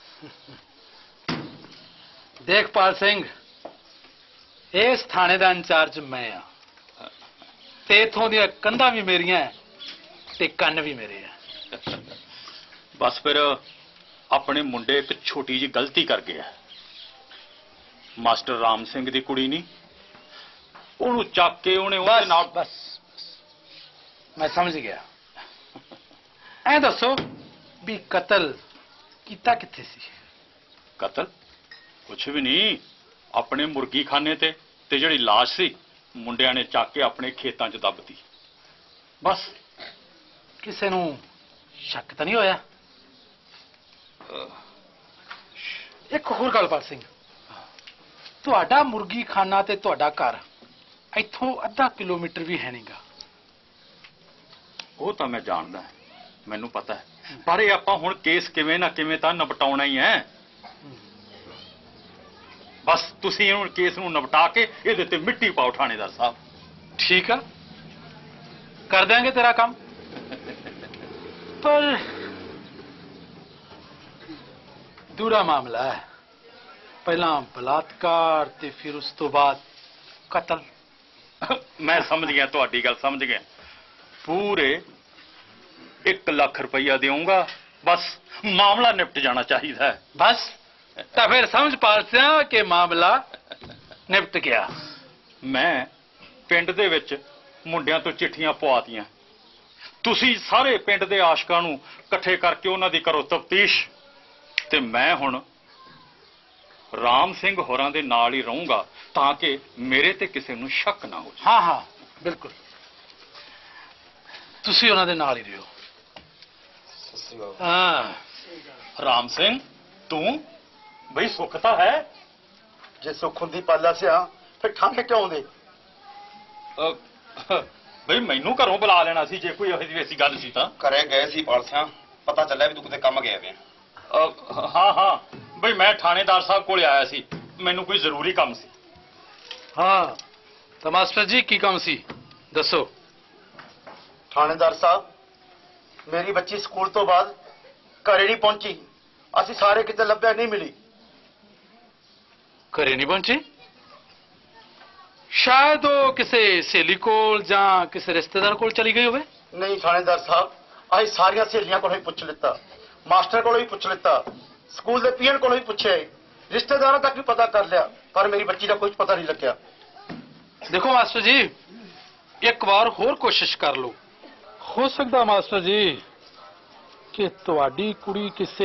ਦੇਖਪਾਲ ਸਿੰਘ, ਇਸ ਥਾਣੇ ਦਾ ਇੰਚਾਰਜ ਮੈਂ ਆ ਤੇ ਇਥੋਂ ਦੀਆਂ ਕੰਧਾਂ ਵੀ ਮੇਰੀਆਂ ਤੇ ਕੰਨ ਵੀ ਮੇਰੇ ਆ। ਬਸ ਫਿਰ ਆਪਣੇ ਮੁੰਡੇ ਇੱਕ ਛੋਟੀ ਜਿਹੀ ਗਲਤੀ ਕਰ ਗਿਆ। ਮਾਸਟਰ ਰਾਮ ਸਿੰਘ ਦੀ ਕੁੜੀ ਨਹੀਂ, ਉਹਨੂੰ ਚੱਕ ਕੇ ਉਹਨੇ ਉਹਦੇ ਨਾਲ। ਬਸ ਮੈਂ ਸਮਝ ਗਿਆ। ਐ ਦੱਸੋ ਵੀ ਕਤਲ ਕੀਤਾ ਕਿੱਥੇ ਸੀ? ਕਤਲ ਕੁਛ ਵੀ ਨਹੀਂ, ਆਪਣੇ ਮੁਰਗੀ ਖਾਨੇ ਤੇ ਤੇ ਜਿਹੜੀ ਲਾਸ਼ ਸੀ ਮੁੰਡਿਆਂ ਨੇ ਚੱਕ ਕੇ ਆਪਣੇ ਖੇਤਾਂ 'ਚ ਦੱਬਤੀ। ਬਸ। ਕਿਸੇ ਨੂੰ ਸ਼ੱਕ ਤਾਂ ਨਹੀਂ ਹੋਇਆ? ਇੱਕ ਹੋਰ ਗੱਲ ਪਾਲ ਸਿੰਘ, ਤੁਹਾਡਾ ਮੁਰਗੀ ਖਾਨਾ ਤੇ ਤੁਹਾਡਾ ਘਰ ਇੱਥੋਂ ਅੱਧਾ ਕਿਲੋਮੀਟਰ ਵੀ ਹੈ ਨਹੀਂਗਾ। ਉਹ ਤਾਂ ਮੈਂ ਜਾਣਦਾ, ਮੈਨੂੰ ਪਤਾ ਹੈ, ਪਰ ਇਹ ਆਪਾਂ ਹੁਣ ਕੇਸ ਕਿਵੇਂ ਨਾ ਕਿਵੇਂ ਤਾਂ ਨਿਪਟਾਉਣਾ ਹੀ ਹੈ। ਬਸ ਤੁਸੀਂ ਇਹਨੂੰ ਕੇਸ ਨੂੰ ਨਿਪਟਾ ਕੇ ਇਹਦੇ ਤੇ ਮਿੱਟੀ ਪਾਓ ਥਾਣੇਦਾਰ ਸਾਹਿਬ। ਠੀਕ ਆ, ਕਰ ਦਿਆਂਗੇ ਤੇਰਾ ਕੰਮ। ਪਰ ਦੂਰਾ ਮਾਮਲਾ ਹੈ, ਪਹਿਲਾਂ ਬਲਾਤਕਾਰ ਤੇ ਫਿਰ ਉਸ ਤੋਂ ਬਾਅਦ ਕਤਲ। ਮੈਂ ਸਮਝ ਗਿਆ, ਤੁਹਾਡੀ ਗੱਲ ਸਮਝ ਗਿਆ। ਪੂਰੇ ਇੱਕ ਲੱਖ ਰੁਪਈਆ ਦੇਊਂਗਾ, ਬਸ ਮਾਮਲਾ ਨਿਪਟ ਜਾਣਾ ਚਾਹੀਦਾ ਹੈ। ਬਸ ਤਾਂ ਫਿਰ ਸਮਝ ਪਾ ਸਿਆ ਕਿ ਮਾਮਲਾ ਨਿਪਟ ਗਿਆ। ਮੈਂ ਪਿੰਡ ਦੇ ਵਿੱਚ ਮੁੰਡਿਆਂ ਤੋਂ ਚਿੱਠੀਆਂ ਪਵਾਤੀਆਂ, ਤੁਸੀਂ ਸਾਰੇ ਪਿੰਡ ਦੇ ਆਸ਼ਕਾਂ ਨੂੰ ਇਕੱਠੇ ਕਰਕੇ ਉਹਨਾਂ ਦੀ ਕਰੋ ਤਫਤੀਸ਼, ਤੇ ਮੈਂ ਹੁਣ ਰਾਮ ਸਿੰਘ ਹੋਰਾਂ ਦੇ ਨਾਲ ਹੀ ਰਹੂੰਗਾ ਤਾਂ ਕਿ ਮੇਰੇ ਤੇ ਕਿਸੇ ਨੂੰ ਸ਼ੱਕ ਨਾ ਹੋ ਜਾਵੇ। ਹਾਂ ਹਾਂ ਬਿਲਕੁਲ, ਤੁਸੀਂ ਉਹਨਾਂ ਦੇ ਨਾਲ ਹੀ ਰਹੋ। ਹਾਂ ਰਾਮ ਸਿੰਘ, ਤੂੰ ਬਈ ਸੁੱਖ ਤਾਂ ਹੈ। ਜੇ ਸੁੱਖ ਹੁੰਦੀ ਪਾਲਾ ਸਿਆ ਫਿਰ ਠਾਣੇ ਕਿਉਂ ਦੇ? ਬਈ ਮੈਨੂੰ ਘਰੋਂ ਬੁਲਾ ਲੈਣਾ ਸੀ ਜੇ ਕੋਈ ਇਹੋ ਜਿਹੀ ਐਸੀ ਗੱਲ ਸੀ ਤਾਂ। ਘਰੇ ਗਏ ਸੀ ਪਾਲਸਿਆ, ਪਤਾ ਚੱਲਿਆ ਵੀ ਤੂੰ ਕਿਤੇ ਕੰਮ ਗਿਆ ਵੇ। ਹਾਂ ਹਾਂ ਬਈ ਮੈਂ ਥਾਣੇਦਾਰ ਸਾਹਿਬ ਕੋਲ ਆਇਆ ਸੀ, ਮੈਨੂੰ ਕੋਈ ਜ਼ਰੂਰੀ ਕੰਮ ਸੀ। ਹਾਂ ਤਾਂ ਮਾਸਟਰ ਜੀ ਕੀ ਕੰਮ ਸੀ ਦੱਸੋ। ਥਾਣੇਦਾਰ ਸਾਹਿਬ, ਮੇਰੀ ਬੱਚੀ ਸਕੂਲ ਤੋਂ ਬਾਅਦ ਘਰੇ ਨਹੀਂ ਪਹੁੰਚੀ, ਅਸੀਂ ਸਾਰੇ ਕਿਤੇ ਲੱਭਿਆ, ਨਹੀਂ ਮਿਲੀ। ਘਰੇ ਨਹੀਂ ਪਹੁੰਚੀ? ਸ਼ਾਇਦ ਉਹ ਕਿਸੇ ਸਹੇਲੀ ਕੋਲ ਜਾਂ ਕਿਸੇ ਰਿਸ਼ਤੇਦਾਰ ਕੋਲ ਚਲੀ ਗਈ ਹੋਵੇ। ਨਹੀਂ ਥਾਣੇਦਾਰ ਸਾਹਿਬ, ਅਸੀਂ ਸਾਰੀਆਂ ਸਹੇਲੀਆਂ ਕੋਲੋਂ ਹੀ ਪੁੱਛ ਲਿੱਤਾ, ਮਾਸਟਰ ਕੋਲੋਂ ਹੀ ਪੁੱਛ ਲਿੱਤਾ, ਸਕੂਲ ਦੇ ਪੀਅਨ ਕੋਲੋਂ ਹੀ ਪੁੱਛਿਆ, ਰਿਸ਼ਤੇਦਾਰਾਂ ਤੱਕ ਵੀ ਪਤਾ ਕਰ ਲਿਆ, ਪਰ ਮੇਰੀ ਬੱਚੀ ਦਾ ਕੁਝ ਪਤਾ ਨਹੀਂ ਲੱਗਿਆ। ਦੇਖੋ ਮਾਸਟਰ ਜੀ, ਇੱਕ ਵਾਰ ਹੋਰ ਕੋਸ਼ਿਸ਼ ਕਰ ਲਓ। ਹੋ ਸਕਦਾ ਮਾਸਟਰ ਜੀ ਕਿ ਤੁਹਾਡੀ ਕੁੜੀ ਕਿਸੇ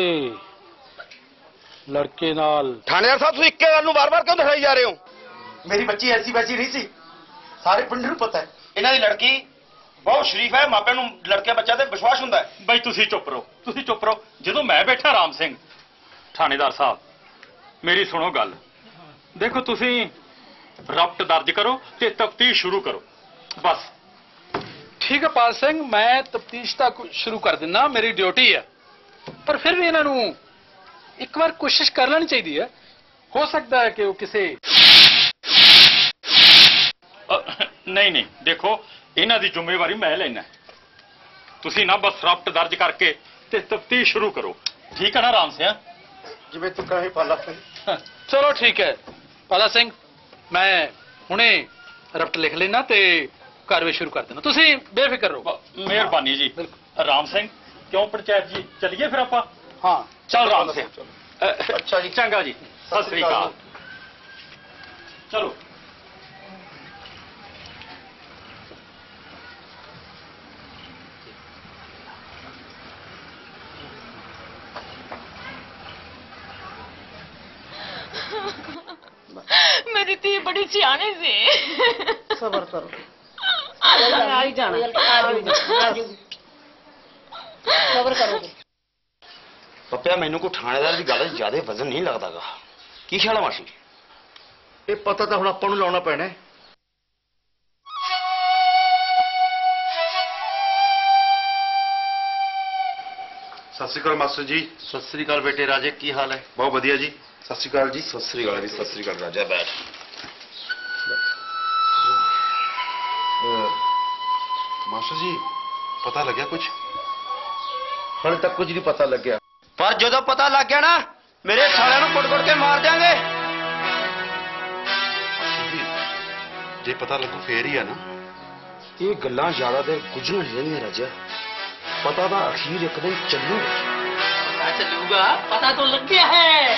ਲੜਕੇ ਨਾਲ। ਥਾਣੇਦਾਰ ਸਾਹਿਬ, ਤੁਸੀਂ ਇੱਕੇ ਗੱਲ ਨੂੰ ਵਾਰ-ਵਾਰ ਕਿਉਂ ਦਿਖਾਈ ਜਾ ਰਹੇ ਹੋ? ਮੇਰੀ ਬੱਚੀ ਐਸੀ ਵੈਸੀ ਨਹੀਂ ਸੀ, ਸਾਰੇ ਪਿੰਡ ਨੂੰ ਪਤਾ ਹੈ। ਇਹਨਾਂ ਦੀ ਲੜਕੀ ਬਹੁਤ ਸ਼ਰੀਫ ਹੈ, ਮਾਪਿਆਂ ਨੂੰ ਲੜਕੇ ਬੱਚਾ ਤੇ ਵਿਸ਼ਵਾਸ ਹੁੰਦਾ ਹੈ। ਬਈ ਤੁਸੀਂ ਚੁੱਪ ਰਹੋ, ਤੁਸੀਂ ਚੁੱਪ ਰਹੋ। ਜਦੋਂ ਮੈਂ ਬੈਠਾ ਰਾਮ ਸਿੰਘ। ਥਾਣੇਦਾਰ ਸਾਹਿਬ ਮੇਰੀ ਸੁਣੋ ਗੱਲ, ਦੇਖੋ ਤੁਸੀਂ ਰਪਟ ਦਰਜ ਕਰੋ ਤੇ ਤਫਤੀਸ਼ ਸ਼ੁਰੂ ਕਰੋ ਬਸ। ਠੀਕ ਹੈ ਪਾਲ ਸਿੰਘ, ਮੈਂ ਤਫਤੀਸ਼ ਤਾਂ ਸ਼ੁਰੂ ਕਰ ਦਿੰਦਾ, ਮੇਰੀ ਡਿਊਟੀ ਹੈ। ਪਰ ਫਿਰ ਵੀ ਇਹਨਾਂ ਨੂੰ ਇੱਕ ਵਾਰ ਕੋਸ਼ਿਸ਼ ਕਰ ਲੈਣੀ ਚਾਹੀਦੀ ਹੈ। ਹੋ ਸਕਦਾ ਹੈ ਕਿ ਉਹ ਕਿਸੇ ਨਹੀਂ ਨਹੀਂ ਦੇਖੋ, ਇਹਨਾਂ ਦੀ ਜ਼ਿੰਮੇਵਾਰੀ ਮੈਂ ਲੈਣਾ, ਤੁਸੀਂ ਨਾ ਬਸ ਰਪਟ ਦਰਜ ਕਰਕੇ ਤੇ ਤਫਤੀਸ਼ ਸ਼ੁਰੂ ਕਰੋ। ਠੀਕ ਹੈ ਨਾ ਰਾਮ ਸਿੰਘ? ਜਿਵੇਂ ਤੂੰ ਕਹੇ ਪਾਲਾ ਸਿੰਘ। ਚਲੋ ਠੀਕ ਹੈ ਪਾਲਾ ਸਿੰਘ, ਮੈਂ ਹੁਣੇ ਰਪਟ ਲਿਖ ਲੈਣਾ ਤੇ ਕਾਰਵਾਈ ਸ਼ੁਰੂ ਕਰ ਦੇਣਾ, ਤੁਸੀਂ ਬੇਫਿਕਰ ਰਹੋ। ਮਿਹਰਬਾਨੀ ਜੀ। ਰਾਮ ਸਿੰਘ ਕਿਉਂ ਪੰਚਾਇਤ ਜੀ, ਚੱਲੀਏ ਫਿਰ ਆਪਾਂ? ਹਾਂ ਚੱਲ ਰਾਮ ਸਿੰਘ। ਅੱਛਾ ਜੀ, ਚੰਗਾ ਜੀ, ਸਤਿ ਸ੍ਰੀ ਅਕਾਲ। ਚਲੋ। मेरी धी बड़ी सियानी सी। सबर करो, आ ही जाना, सबर करोगे। ਪੱਪਿਆ, ਮੈਨੂੰ ਕੋਈ ਥਾਣੇਦਾਰ ਦੀ ਗੱਲ ਜ਼ਿਆਦਾ ਵਜ਼ਨ ਨਹੀਂ ਲੱਗਦਾਗਾ। ਕੀ ਖਿਆਲ ਆ ਮਾਸੀ? ਇਹ ਪਤਾ ਤਾਂ ਹੁਣ ਆਪਾਂ ਨੂੰ ਲਾਉਣਾ ਪੈਣਾ। ਸਤਿ ਸ਼੍ਰੀ ਅਕਾਲ ਮਾਸਟਰ ਜੀ। ਸਤਿ ਸ੍ਰੀ ਅਕਾਲ ਬੇਟੇ ਰਾਜੇ, ਕੀ ਹਾਲ ਹੈ? ਬਹੁਤ ਵਧੀਆ ਜੀ। ਸਤਿ ਸ਼੍ਰੀ ਅਕਾਲ ਜੀ। ਸਤਿ ਸ੍ਰੀ ਅਕਾਲ ਜੀ। ਸਤਿ ਸ੍ਰੀ ਅਕਾਲ ਰਾਜਾ, ਬੈਠ। ਮਾਸਟਰ ਜੀ, ਪਤਾ ਲੱਗਿਆ ਕੁਝ? ਹਾਲੇ ਤੱਕ ਕੁਝ ਨਹੀਂ ਪਤਾ ਲੱਗਿਆ। ਪਰ ਜਦੋਂ ਪਤਾ ਲੱਗ ਗਿਆ ਨਾ, ਮੇਰੇ ਸਾਲਿਆਂ ਨੂੰ ਕੁੱਟ-ਕੁੱਟ ਕੇ ਮਾਰ ਦਿਆਂਗੇ। ਜੇ ਪਤਾ ਲੱਗੂ ਫੇਰ ਹੀ ਆ ਨਾ। ਇਹ ਗੱਲਾਂ ਜ਼ਿਆਦਾ ਦੇਰ ਗੁੱਝਣ ਨਹੀਂ ਰਹਿੰਦੀਆਂ ਰਾਜਾ, ਪਤਾ ਤਾਂ ਅਖੀਰ ਇੱਕ ਦਿਨ ਚੱਲੂਗਾ। पता चलूगा, पता तो लग गया है।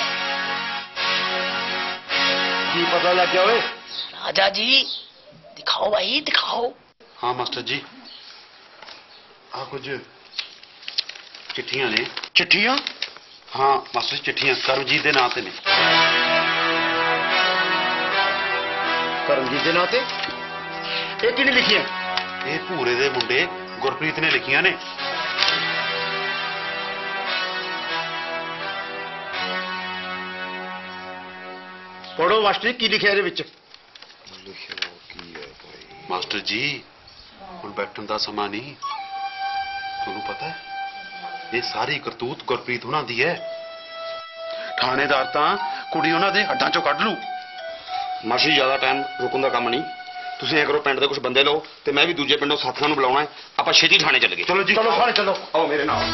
ਕੀ ਪਤਾ ਲੱਗ ਗਿਆ ਓਏ? राजा जी दिखाओ भाई, दिखाओ। ਹਾਂ ਮਾਸਟਰ ਜੀ, ਆ ਕੁਝ ਚਿੱਠੀਆਂ ਨੇ। ਚਿੱਠੀਆਂ? ਹਾਂ ਮਾਸਟਰ ਜੀ, ਚਿੱਠੀਆਂ ਕਰਮਜੀਤ ਦੇ ਨਾਂ ਤੇ ਨੇ। ਕਰਮਜੀਤ ਦੇ ਨਾਂ ਤੇ? ਇਹ ਕਿਹਨੇ ਲਿਖੀਆਂ? ਇਹ ਭੂਰੇ ਦੇ ਮੁੰਡੇ ਗੁਰਪ੍ਰੀਤ ਨੇ ਲਿਖੀਆਂ ਨੇ। ਪੜੋ ਮਾਸਟਰ, ਕੀ ਲਿਖਿਆ ਇਹਦੇ ਵਿੱਚ? ਮਾਸਟਰ ਜੀ, ਹੁਣ ਬੈਠਣ ਦਾ ਸਮਾਂ ਨਹੀਂ। ਤੁਹਾਨੂੰ ਪਤਾ ਹੈ ਇਹ ਸਾਰੀ ਕਰਤੂਤ ਗੁਰਪ੍ਰੀਤ ਉਹਨਾਂ ਦੀ ਹੈ। ਥਾਣੇਦਾਰ ਤਾਂ ਕੁੜੀ ਉਹਨਾਂ ਦੇ ਹੱਡਾਂ ਚੋਂ ਕੱਢ ਲੂ। ਮਾਸੀ ਜ਼ਿਆਦਾ ਟਾਈਮ ਰੁਕਣ ਦਾ ਕੰਮ ਨਹੀਂ। ਤੁਸੀਂ ਐ ਕਰੋ, ਪਿੰਡ ਦੇ ਕੁਝ ਬੰਦੇ ਲਓ ਤੇ ਮੈਂ ਵੀ ਦੂਜੇ ਪਿੰਡੋਂ ਸਾਥੀਆਂ ਨੂੰ ਬੁਲਾਉਣਾ ਹੈ। ਆਪਾਂ ਛੇਤੀ ਥਾਣੇ ਚੱਲ ਗਏ। ਚਲੋ ਜੀ, ਚਲੋ ਥਾਣੇ ਚਲੋ, ਆਓ ਮੇਰੇ ਨਾਲ।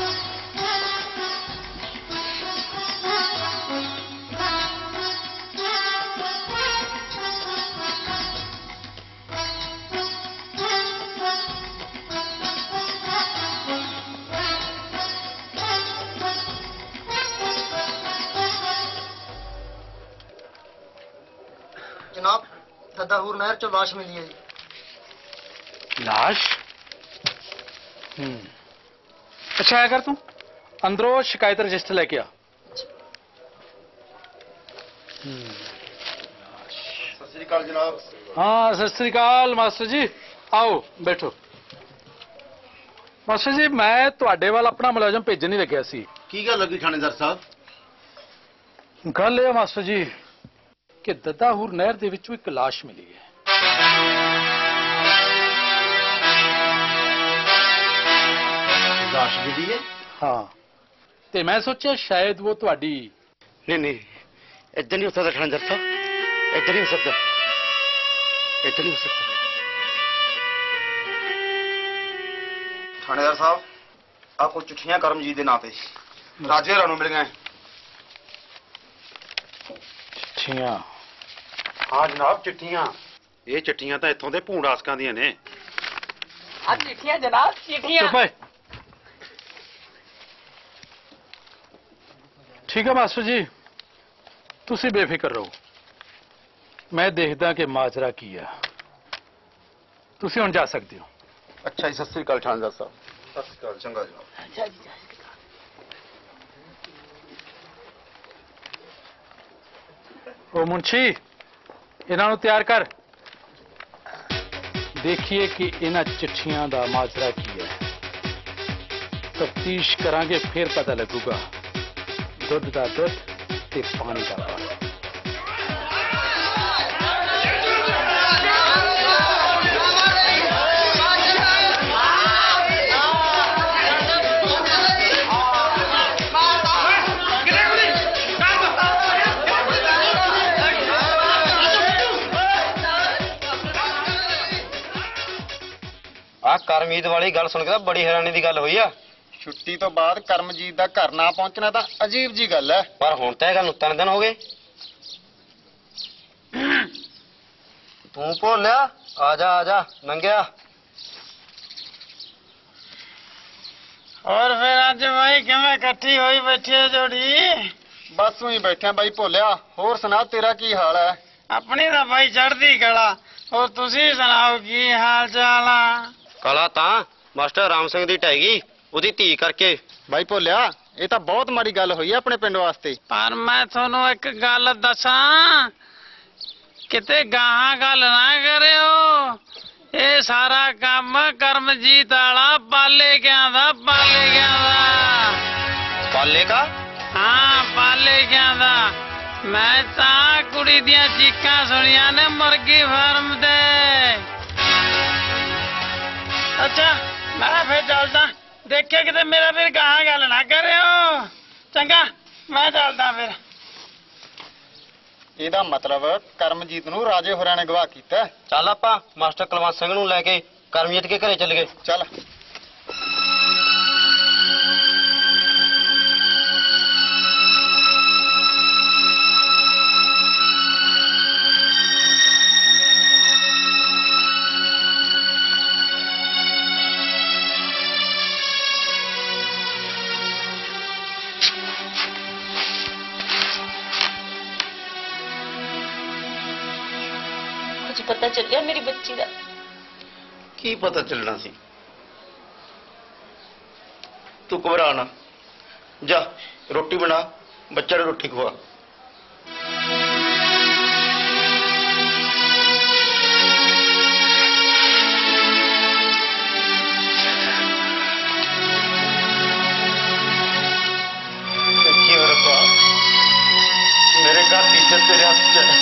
जनाब ददाहूर नहर चो लाश मिली है जी। लाश? हम्म अच्छा, है कर तू अंदरों शिकायत रजिस्टर लेके आ। सत श्री अकाल जनाब। हाँ सत श्री अकाल मास्टर जी, आओ बैठो। मास्टर जी मैं तुहाडे वाल अपना मुलाजम भेजन ही लग्या सी। की गल लगी थानेदार साहब? गल है मास्टर जी कि ददाहूर नहर दे विचों एक लाश मिली है। लाश मिली है? हाँ, ते मैं सोचा शायद वो तुहाडी। नहीं नहीं, इधर नहीं हो सकता थानेदार साहब, इधर नहीं हो सकता, इधर नहीं हो सकता। थानेदार साहब आपको चिट्ठियां करमजीत के नाम पे राजे होरां नूं मिल गए। चिट्ठियां? हाँ जनाब, चिट्ठियां। ये चिट्ठियां तो इत्थों दे भूंड आसकां दियां ने। आ चिट्ठियां जनाब, चिट्ठियां। चुप है। ठीक है मास्टर जी, तुसी बेफिक्र रहो, मैं देखदा कि माजरा की है। तुसी हुण जा सकते हो। अच्छा जी, सत श्री अकाल थानेदार साहब। सत श्री अकाल, चंगा जनाब। अच्छा जी, ओ मुंशी, इन्हां नूं तैयार कर। देखिए कि इन्हां चिट्ठियां दा माजरा की है। तफ्तीश करांगे फिर पता लगूगा। दुध दा दुध ते पानी दा पानी। आ करमजीत वाली गल सुन के तो बड़ी हैरानी की गल हुई है। छुट्टी तो बाद करमजीत का घर ना पहुंचना तो अजीब जी गल है। पर हुण तो गल तीन दिन हो गए। तू भोलिया आजा आजा नंगिया। और फिर अज भाई किवें इकट्ठी होई बैठी है जोड़ी? बस वही बैठे भाई भोलिया। होर सुना तेरा की हाल है? अपनी तो भाई चढ़दी कला। और तुसी सुनाओ की हाल चाल है? कला तां मास्टर राम सिंह दी ढैगी ਉਹਦੀ ਧੀ ਕਰਕੇ। भाई भोलिया ये तो बहुत माड़ी गल हुई है अपने पिंड वास्ते। पर मैं थोनू एक गल दसा, किते गाहां गल ना करियो। ये सारा काम करमजीत वाला पाले गया दा पाले गया दा। पाले का? हाँ पाले गया दा। मैं ता कुड़ी दियां चीकां सुनिया ने मुर्गी फार्म दे। अच्छा मैं फिर चलदा। देखिए कि मेरा फिर कहाँ गल ना करियो। चंगा मैं चलदा फिर। ਇਹਦਾ ਮਤਲਬ ਕਰਮਜੀਤ ਨੂੰ ਰਾਜੇ ਹੋਰਾਂ ਨੇ ਗਵਾਹ ਕੀਤਾ। ਚੱਲ ਆਪਾਂ ਮਾਸਟਰ ਕੁਲਵੰਤ ਸਿੰਘ ਨੂੰ ਲੈ ਕੇ ਕਰਮਜੀਤ ਕੇ ਘਰੇ ਚੱਲ ਗਏ। ਚੱਲ। पता चलिया मेरी बच्ची का? की पता चलना सी? तू घबरा ना, जा रोटी बना, बच्चा ने रोटी खवा। देखिए रब्बा, मेरे घर की इज्जत तेरे हाथ च है।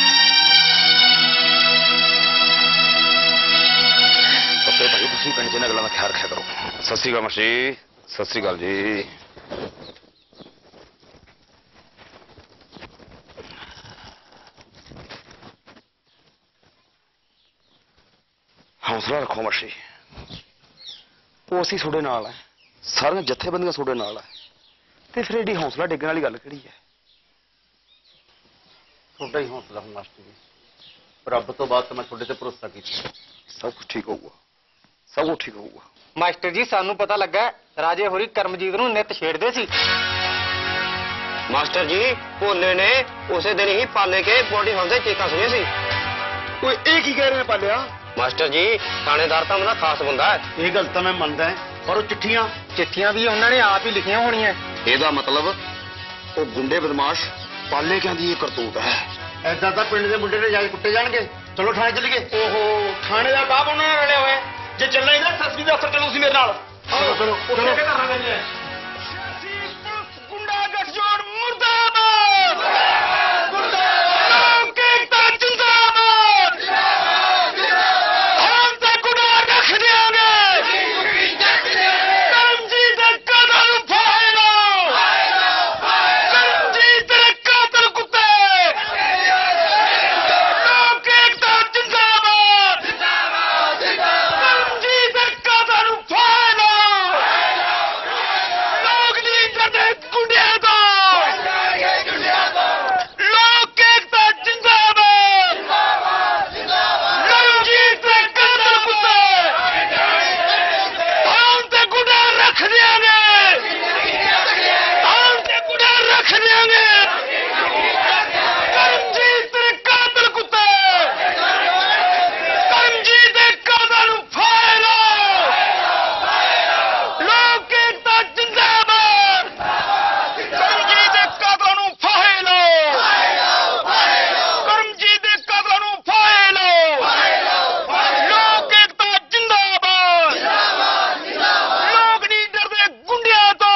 भाई तुम पिंड च गलों का ख्याल रखा करो। सत श्री अकाल मासी। सत श्री अकाल जी। हौसला रखो मशी, वो असी थोड़े नाल है, सारियां जथेबंदियां थोड़े नाल है, ते फिर एडी हौसला डिगण वाली गल किहड़ी है? थोड़ा ही हौसला हूँ मास्टर जी, रब तो बाद तो मैं थोड़े ते भरोसा किया। सब कुछ ठीक होगा, सब कुछ ठीक होगा। मास्टर जी सानू पता लगा राजे होरी करमजीत नूं नित छेड़दे सी। मास्टर जी भोले ने उसे दिन ही पाले के बॉडी हाउस से चीका सुनी सी। कोई एक ही कह रहे हैं पालिया? मास्टर जी थानेदार तो मेरा खास बंदा है। ये गल तो मैं मानदा है, पर वो चिट्ठियां चिट्ठियां भी उन्होंने आप ही लिखियां होनी है। ਇਹਦਾ मतलब वो गुंडे बदमाश पाले कहती ये करतूत है। ऐसा तो पिंड के मुंडे ने जाके कुट्टे जाणगे। चलो थाने चलिए। ओहो थाने का बाप उन्होंने रले हुए जे चलना ही ना तस्वीर दफ्तर चलो उसी मेरे नाल। चलो चलो चलो क्या करना है? गुंडा गठजोड़ मुर्दाबाद, मुर्दाबाद के जिंदाबाद, हम तक गुंडा रख देंगे। करमजीत कदम फायलो, करमजीत कातल कुत्ते, लोक एकता जिंदाबाद, करमजीत कदम फायलो, लोक नहीं डरते गुंडे तो, लोक एकता जिंदाबाद, करमजीत कातल कुत्ते, हम ते गुंडा रख देंगे, हम ते गुंडा रख देंगे। करमजीत कातल कुत्ते, करमजीत कातल फायलो, लोक एकता जिंदाबाद, करमजीत कातल फायलो, करमजीत कातल फायलो, लोक एकता जिंदाबाद, लोग नहीं डरते गुंडिया तो।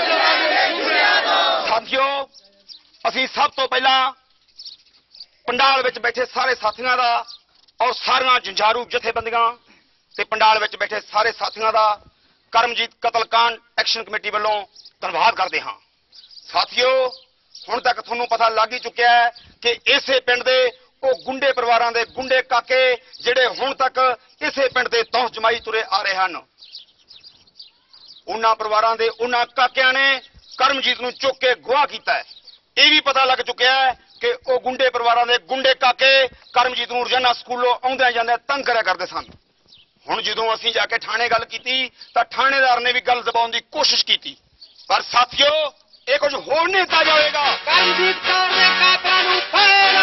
साथियों ਅਸੀਂ ਸਭ ਤੋਂ ਪਹਿਲਾਂ ਪੰਡਾਲ ਵਿੱਚ ਬੈਠੇ ਸਾਰੇ ਸਾਥੀਆਂ ਦਾ ਔਰ ਸਾਰੀਆਂ ਜੰਝਾਰੂ ਜਥੇਬੰਦੀਆਂ ਤੇ ਪੰਡਾਲ ਵਿੱਚ ਬੈਠੇ ਸਾਰੇ ਸਾਥੀਆਂ ਦਾ ਕਰਮਜੀਤ ਕਤਲकांड ਐਕਸ਼ਨ ਕਮੇਟੀ ਵੱਲੋਂ ਧੰਨਵਾਦ ਕਰਦੇ ਹਾਂ। ਸਾਥੀਓ ਹੁਣ ਤੱਕ ਤੁਹਾਨੂੰ ਪਤਾ ਲੱਗ ਹੀ ਚੁੱਕਿਆ ਹੈ ਕਿ ਇਸੇ ਪਿੰਡ ਦੇ ਉਹ ਗੁੰਡੇ ਪਰਿਵਾਰਾਂ ਦੇ ਗੁੰਡੇ ਕਾਕੇ ਜਿਹੜੇ ਹੁਣ ਤੱਕ ਇਸੇ ਪਿੰਡ ਦੇ ਤੌਂਸ ਜਮਾਈ ਤੁਰੇ ਆ ਰਹੇ ਹਨ, ਉਹਨਾਂ ਪਰਿਵਾਰਾਂ ਦੇ ਉਹਨਾਂ ਕਾਕਿਆਂ ਨੇ ਕਰਮਜੀਤ ਨੂੰ ਚੁੱਕ ਕੇ ਗਵਾਹ ਕੀਤਾ ਹੈ। ਇਹ ਵੀ ਪਤਾ ਲੱਗ ਚੁੱਕਿਆ ਹੈ ਕਿ ਉਹ ਗੁੰਡੇ ਪਰਿਵਾਰਾਂ ਦੇ ਗੁੰਡੇ ਕਾਕੇ ਕਰਮਜੀਤ ਨੂੰ ਰੋਜ਼ਾਨਾ ਸਕੂਲੋਂ ਆਉਂਦਿਆਂ ਜਾਂਦਿਆਂ ਤੰਗ ਕਰਿਆ ਕਰਦੇ ਸਨ। ਹੁਣ ਜਦੋਂ ਅਸੀਂ ਜਾ ਕੇ ਥਾਣੇ ਗੱਲ ਕੀਤੀ ਤਾਂ ਥਾਣੇਦਾਰ ਨੇ ਵੀ ਗੱਲ ਦਬਾਉਣ ਦੀ ਕੋਸ਼ਿਸ਼ ਕੀਤੀ, ਪਰ ਸਾਥੀਓ ਇਹ ਕੁਝ ਹੋਰ ਨਹੀਂ ਦਿੱਤਾ ਜਾਵੇਗਾ। ਕਰਮਜੀਤ ਕੌਰ ਦੇ ਕਾਤਲਾਂ ਨੂੰ ਫਾਇਲੋ,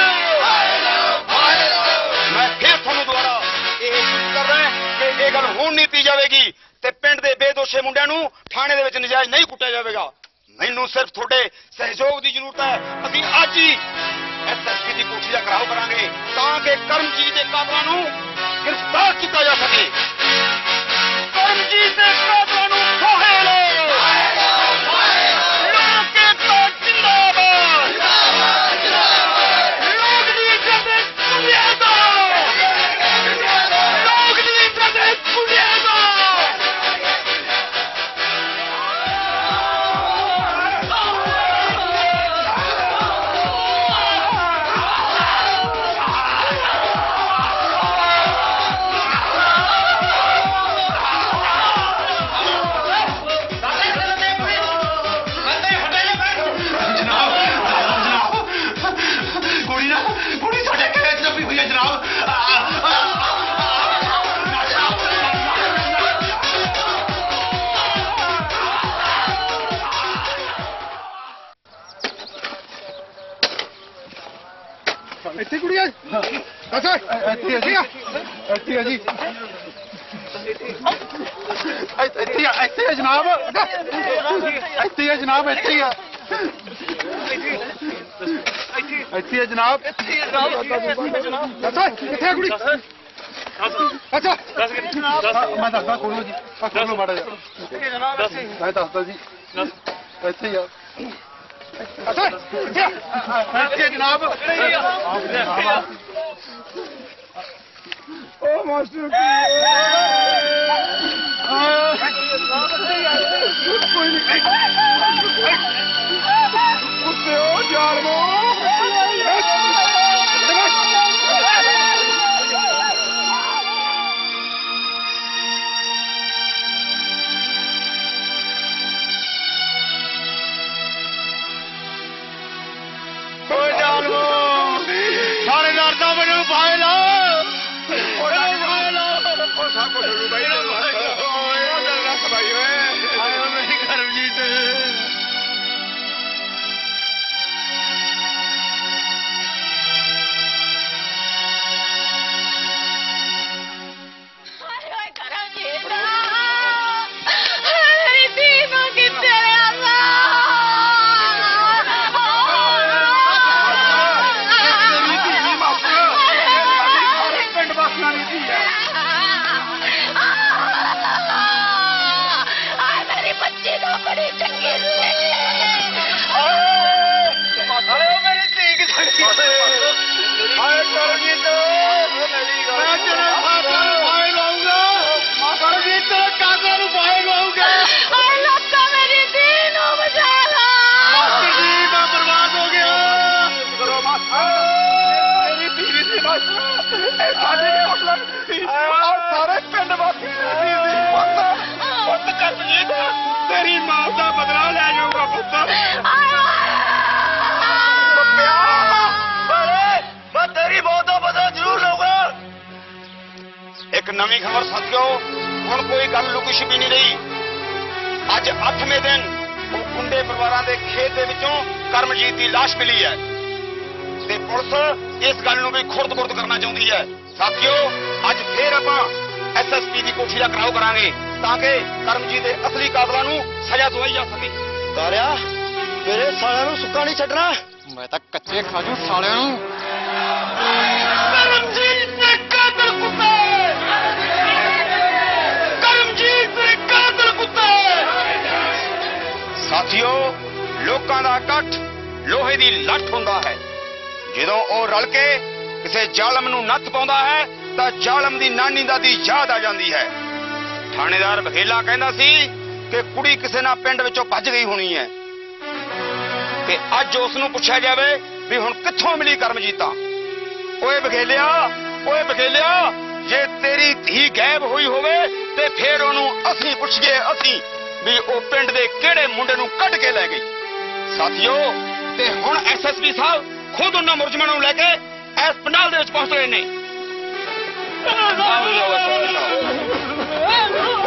ਮੈਂ ਫਿਰ ਤੁਹਾਨੂੰ ਦੁਬਾਰਾ ਇਹ ਸੂਚਿਤ ਕਰ ਰਿਹਾ ਕਿ ਇਹ ਗੱਲ ਹੁਣ ਨਹੀਂ ਦਿੱਤੀ ਜਾਵੇਗੀ ਤੇ ਪਿੰਡ ਦੇ ਬੇਦੋਸ਼ੇ ਮੁੰਡਿਆਂ ਨੂੰ ਥਾਣੇ ਦੇ ਵਿੱਚ ਨਜਾਇਜ਼ ਨਹੀਂ ਕੁੱਟਿਆ ਜਾਵੇਗਾ। ਮੈਨੂੰ ਸਿਰਫ ਤੁਹਾਡੇ ਸਹਿਯੋਗ ਦੀ ਜ਼ਰੂਰਤ ਹੈ। ਅਸੀਂ ਅੱਜ ਹੀ ਐਸਐਸਪੀ ਦੀ ਕੋਠੀ ਦਾ ਘਰਾਓ ਕਰਾਂਗੇ ਤਾਂ ਕਿ ਕਰਮਜੀਤ ਦੇ ਕਾਤਲਾਂ ਨੂੰ ਗ੍ਰਿਫਤਾਰ ਕੀਤਾ ਜਾ ਸਕੇ। ਕਰਮਜੀਤ ਦੇ ਕਾਤਲਾਂ ਨੂੰ ਫਾਹੇ ਲਓ, ਲੋਕ ਏਕਤਾ ਜਿੰਦਾਬਾਦ, ਲੋਕ ਨਹੀਂ ਡਰਦੇ ਗੁੰਡਿਆਂ ਤੋਂ, ਲੋਕ ਨਹੀਂ ਡਰਦੇ ਗੁੰਡਿਆਂ ਤੋਂ। ਇੱਥੇ ਕੁੜੀਆਂ ਅੱਛਾ ਇੱਥੇ ਇੱਥੇ ਆ ਇੱਥੇ ਆ ਜੀ ਇੱਥੇ ਆ ਇੱਥੇ ਆ ਜਨਾਬ ਇੱਥੇ ਆ ਜਨਾਬ ਇੱਥੇ ਆ ਇੱਥੇ ਆ ਜਨਾਬ ਅੱਛਾ ਕਿੱਥੇ ਆ ਕੁੜੀ ਅੱਛਾ ਮੈਂ ਦੱਸਦਾ ਕੋਲੋਂ ਜੀ ਆ ਕੋਲੋਂ ਮਾੜਾ ਜਾ ਮੈਂ ਦੱਸਦਾ ਜੀ ਇੱਥੇ ਆ ਅੱਛਾ ਇੱਥੇ ਆ ਇੱਥੇ ਜਨਾਬ ਉਹ ਮਾਸਟਰ ਕੋਈ ਨਹੀਂ ਕੁੱਤੇ ਉਹ ਜਾਲਮੋ ਨਵੀਂ ਖਬਰ ਸਾਥੀਓ, ਹੁਣ ਕੋਈ ਗੱਲ ਲੁਕੀ ਛਿਪੀ ਨਹੀਂ ਰਹੀ। ਅੱਜ ਅੱਠਵੇਂ ਦਿਨ ਉਹ ਗੁੰਡੇ ਪਰਿਵਾਰਾਂ ਦੇ ਖੇਤ ਦੇ ਵਿੱਚੋਂ ਕਰਮਜੀਤ ਦੀ ਲਾਸ਼ ਮਿਲੀ ਹੈ ਤੇ ਪੁਲਿਸ ਇਸ ਗੱਲ ਨੂੰ ਵੀ ਖੁਰਦ-ਖੁਰਦ ਕਰਨਾ ਚਾਹੁੰਦੀ ਹੈ। ਸਾਥੀਓ, ਅੱਜ ਫੇਰ ਆਪਾਂ ਐਸ ਐਸ ਪੀ ਦੀ ਕੋਠੀ ਦਾ ਘਰਾਓ ਕਰਾਂਗੇ ਤਾਂ ਕਿ ਕਰਮਜੀਤ ਦੇ ਅਸਲੀ ਕਾਤਲਾਂ ਨੂੰ ਸਜ਼ਾ ਦਵਾਈ ਜਾ ਸਕੇ। ਤਾਰਿਆ, ਮੇਰੇ ਸਾਲਿਆਂ ਨੂੰ ਸੁੱਕਾ ਨਹੀਂ ਛੱਡਣਾ। ਮੈਂ ਤਾਂ ਕੱਚੇ ਖਾਜੂ ਸਾਲਿਆਂ ਨੂੰ। ਕਰਮਜੀਤ ਦੇ ਕਾਤਲ ਕੁੱਤੇ! ਕਰਮਜੀਤ ਦੇ ਕਾਤਲ ਕੁੱਤੇ! ਸਾਥੀਓ, ਲੋਕਾਂ ਦਾ ਇਕੱਠ ਲੋਹੇ ਦੀ ਲੱਠ ਹੁੰਦਾ ਹੈ। ਜਦੋਂ ਉਹ ਰਲ ਕੇ ਕਿਸੇ ਜ਼ਾਲਮ ਨੂੰ ਨੱਥ ਪਾਉਂਦਾ ਹੈ ਤਾਂ ਜ਼ਾਲਮ ਦੀ ਨਾਨੀ ਦਾਦੀ ਯਾਦ ਆ ਜਾਂਦੀ ਹੈ। ਥਾਣੇਦਾਰ ਬਘੇਲਾ ਕਹਿੰਦਾ ਸੀ ਕਿ ਕੁੜੀ ਕਿਸੇ ਨਾਲ ਪਿੰਡ ਵਿੱਚੋਂ ਭੱਜ ਗਈ ਹੋਣੀ ਹੈ ਤੇ ਅੱਜ ਉਸ ਨੂੰ ਪੁੱਛਿਆ ਜਾਵੇ ਵੀ ਹੁਣ ਕਿੱਥੋਂ ਮਿਲੀ ਕਰਮਜੀਤਾਂ। ਓਏ ਬਘੇਲਿਆ, ਓਏ ਬਘੇਲਿਆ, ਜੇ ਤੇਰੀ ਧੀ ਗਾਇਬ ਹੋਈ ਹੋਵੇ ਤੇ ਫੇਰ ਉਹਨੂੰ ਅਸੀਂ ਪੁੱਛੀਏ ਅਸੀਂ ਵੀ ਉਹ ਪਿੰਡ ਦੇ ਕਿਹੜੇ ਮੁੰਡੇ ਨੂੰ ਕੱਢ ਕੇ ਲੈ ਗਈ। ਸਾਥੀਓ, ਤੇ ਹੁਣ ਐਸ ਐਸ ਪੀ ਸਾਹਿਬ ਖੁਦ ਉਹਨਾਂ ਮੁਲਜ਼ਮਾਂ ਨੂੰ ਲੈ ਕੇ ਇਸ ਪੰਡਾਲ ਦੇ ਵਿੱਚ ਪਹੁੰਚ ਰਹੇ ਨੇ।